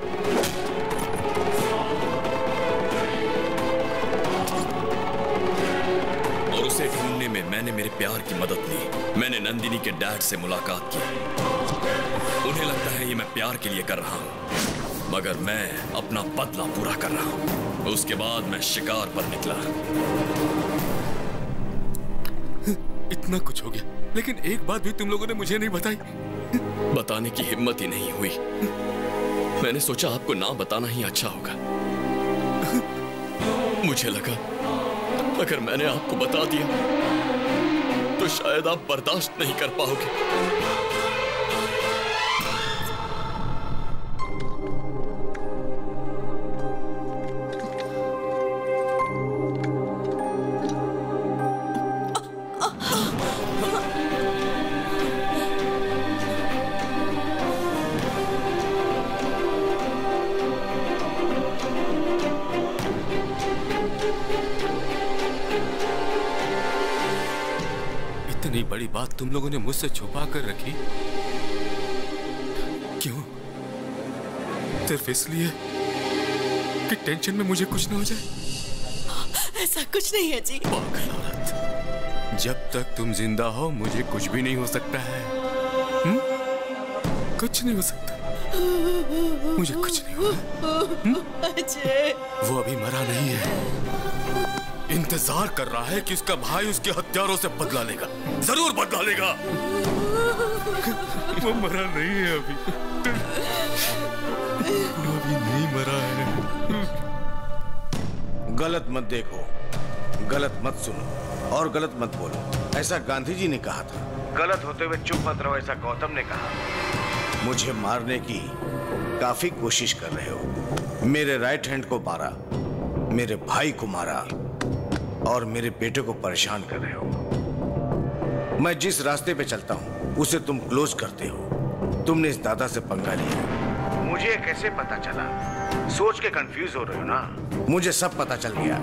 और उसे ढूंढने में मैंने मेरे प्यार की मदद ली। मैंने नंदिनी के डैड से मुलाकात की। उन्हें लगता है ये मैं प्यार के लिए कर रहा हूं, मगर मैं अपना बदला पूरा कर रहा हूं। उसके बाद मैं शिकार पर निकला। इतना कुछ हो गया, लेकिन एक बात भी तुम लोगों ने मुझे नहीं बताई। बताने की हिम्मत ही नहीं हुई। मैंने सोचा आपको ना बताना ही अच्छा होगा। मुझे लगा अगर मैंने आपको बता दिया तो शायद आप बर्दाश्त नहीं कर पाओगे। बड़ी बात तुम लोगों ने मुझसे छुपा कर रखी। क्यों? सिर्फ इसलिए कि टेंशन में मुझे कुछ ना हो जाए? ऐसा कुछ नहीं है जी। पागल औरत, जब तक तुम जिंदा हो मुझे कुछ भी नहीं हो सकता है। कुछ नहीं हो सकता, मुझे कुछ नहीं होगा। अजय, वो अभी मरा नहीं है, इंतजार कर रहा है कि उसका भाई उसके हत्यारों से बदला लेगा। जरूर बदला लेगा। वो मरा नहीं है अभी, वो अभी नहीं मरा है। गलत मत देखो, गलत मत सुनो और गलत मत बोलो, ऐसा गांधी जी ने कहा था। गलत होते हुए चुप मत रहो, ऐसा गौतम ने कहा। मुझे मारने की काफी कोशिश कर रहे हो। मेरे राइट हैंड को मारा, मेरे भाई को मारा और मेरे बेटे को परेशान कर रहे हो। मैं जिस रास्ते पे चलता हूं उसे तुम क्लोज करते हो। तुमने इस दादा से पंगा लिया। मुझे कैसे पता चला? सोच के कंफ्यूज हो रहे हो ना? मुझे सब पता चल गया।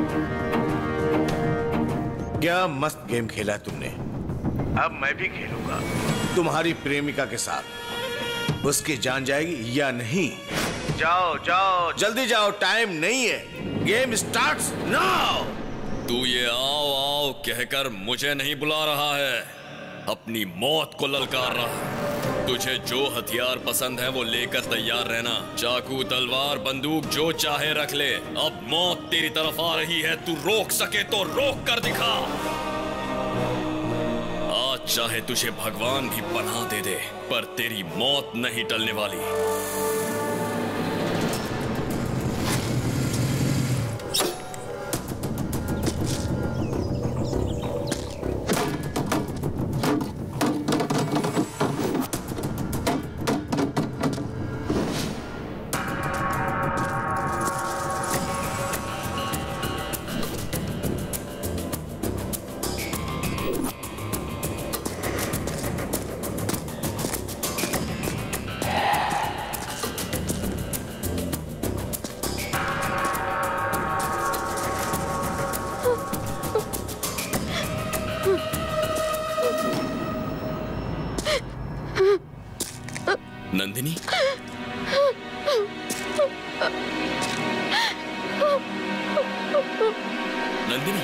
क्या मस्त गेम खेला तुमने। अब मैं भी खेलूंगा तुम्हारी प्रेमिका के साथ। उसकी जान जाएगी या नहीं? जाओ जाओ, जल्दी जाओ, टाइम नहीं है। Game starts now. तू ये आओ आओ कहकर मुझे नहीं बुला रहा है, अपनी मौत को ललकार रहा है। तुझे जो हथियार पसंद है वो लेकर तैयार रहना। चाकू, तलवार, बंदूक जो चाहे रख ले। अब मौत तेरी तरफ आ रही है, तू रोक सके तो रोक कर दिखा। आज चाहे तुझे भगवान भी पनाह दे दे, पर तेरी मौत नहीं टलने वाली। नंदिनी, नंदिनी,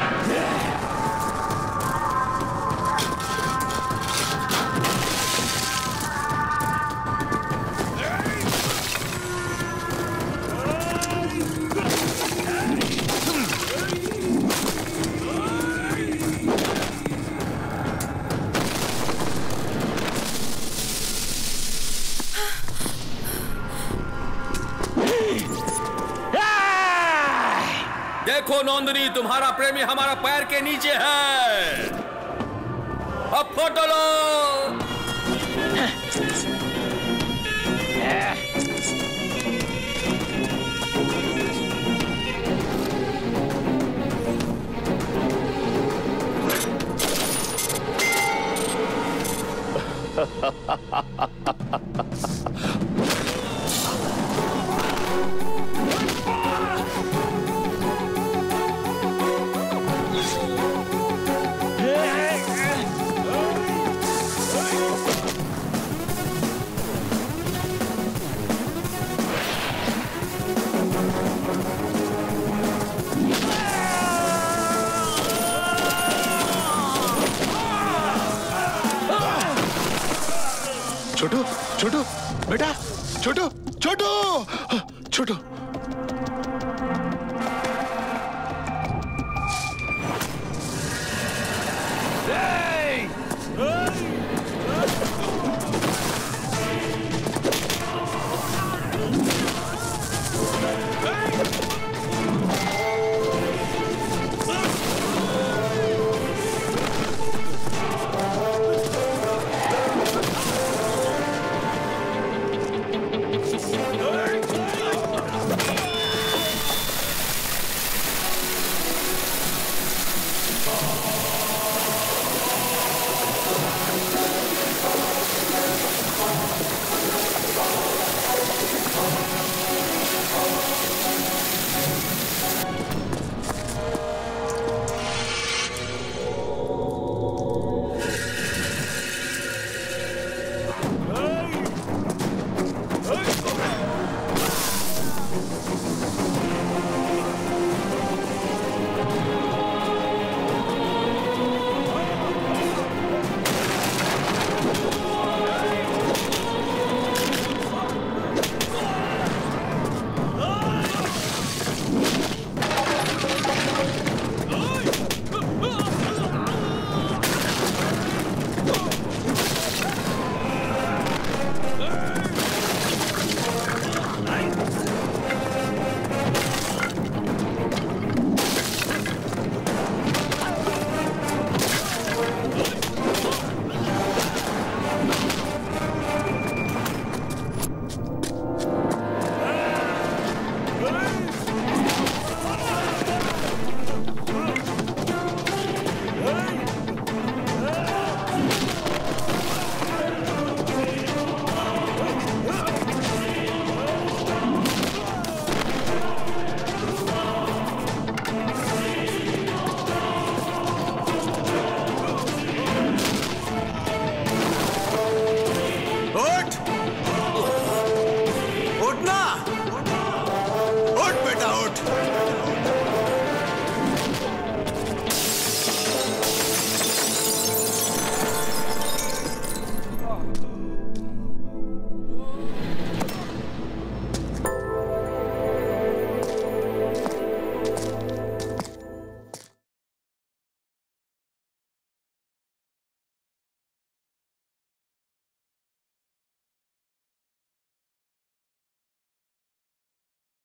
देखो नंदिनी, तुम्हारा प्रेमी हमारा पैर के नीचे है। अब फोटो लो। छोटू, छोटू, बेटा, छोटू, छोटू, छोटू। Hey!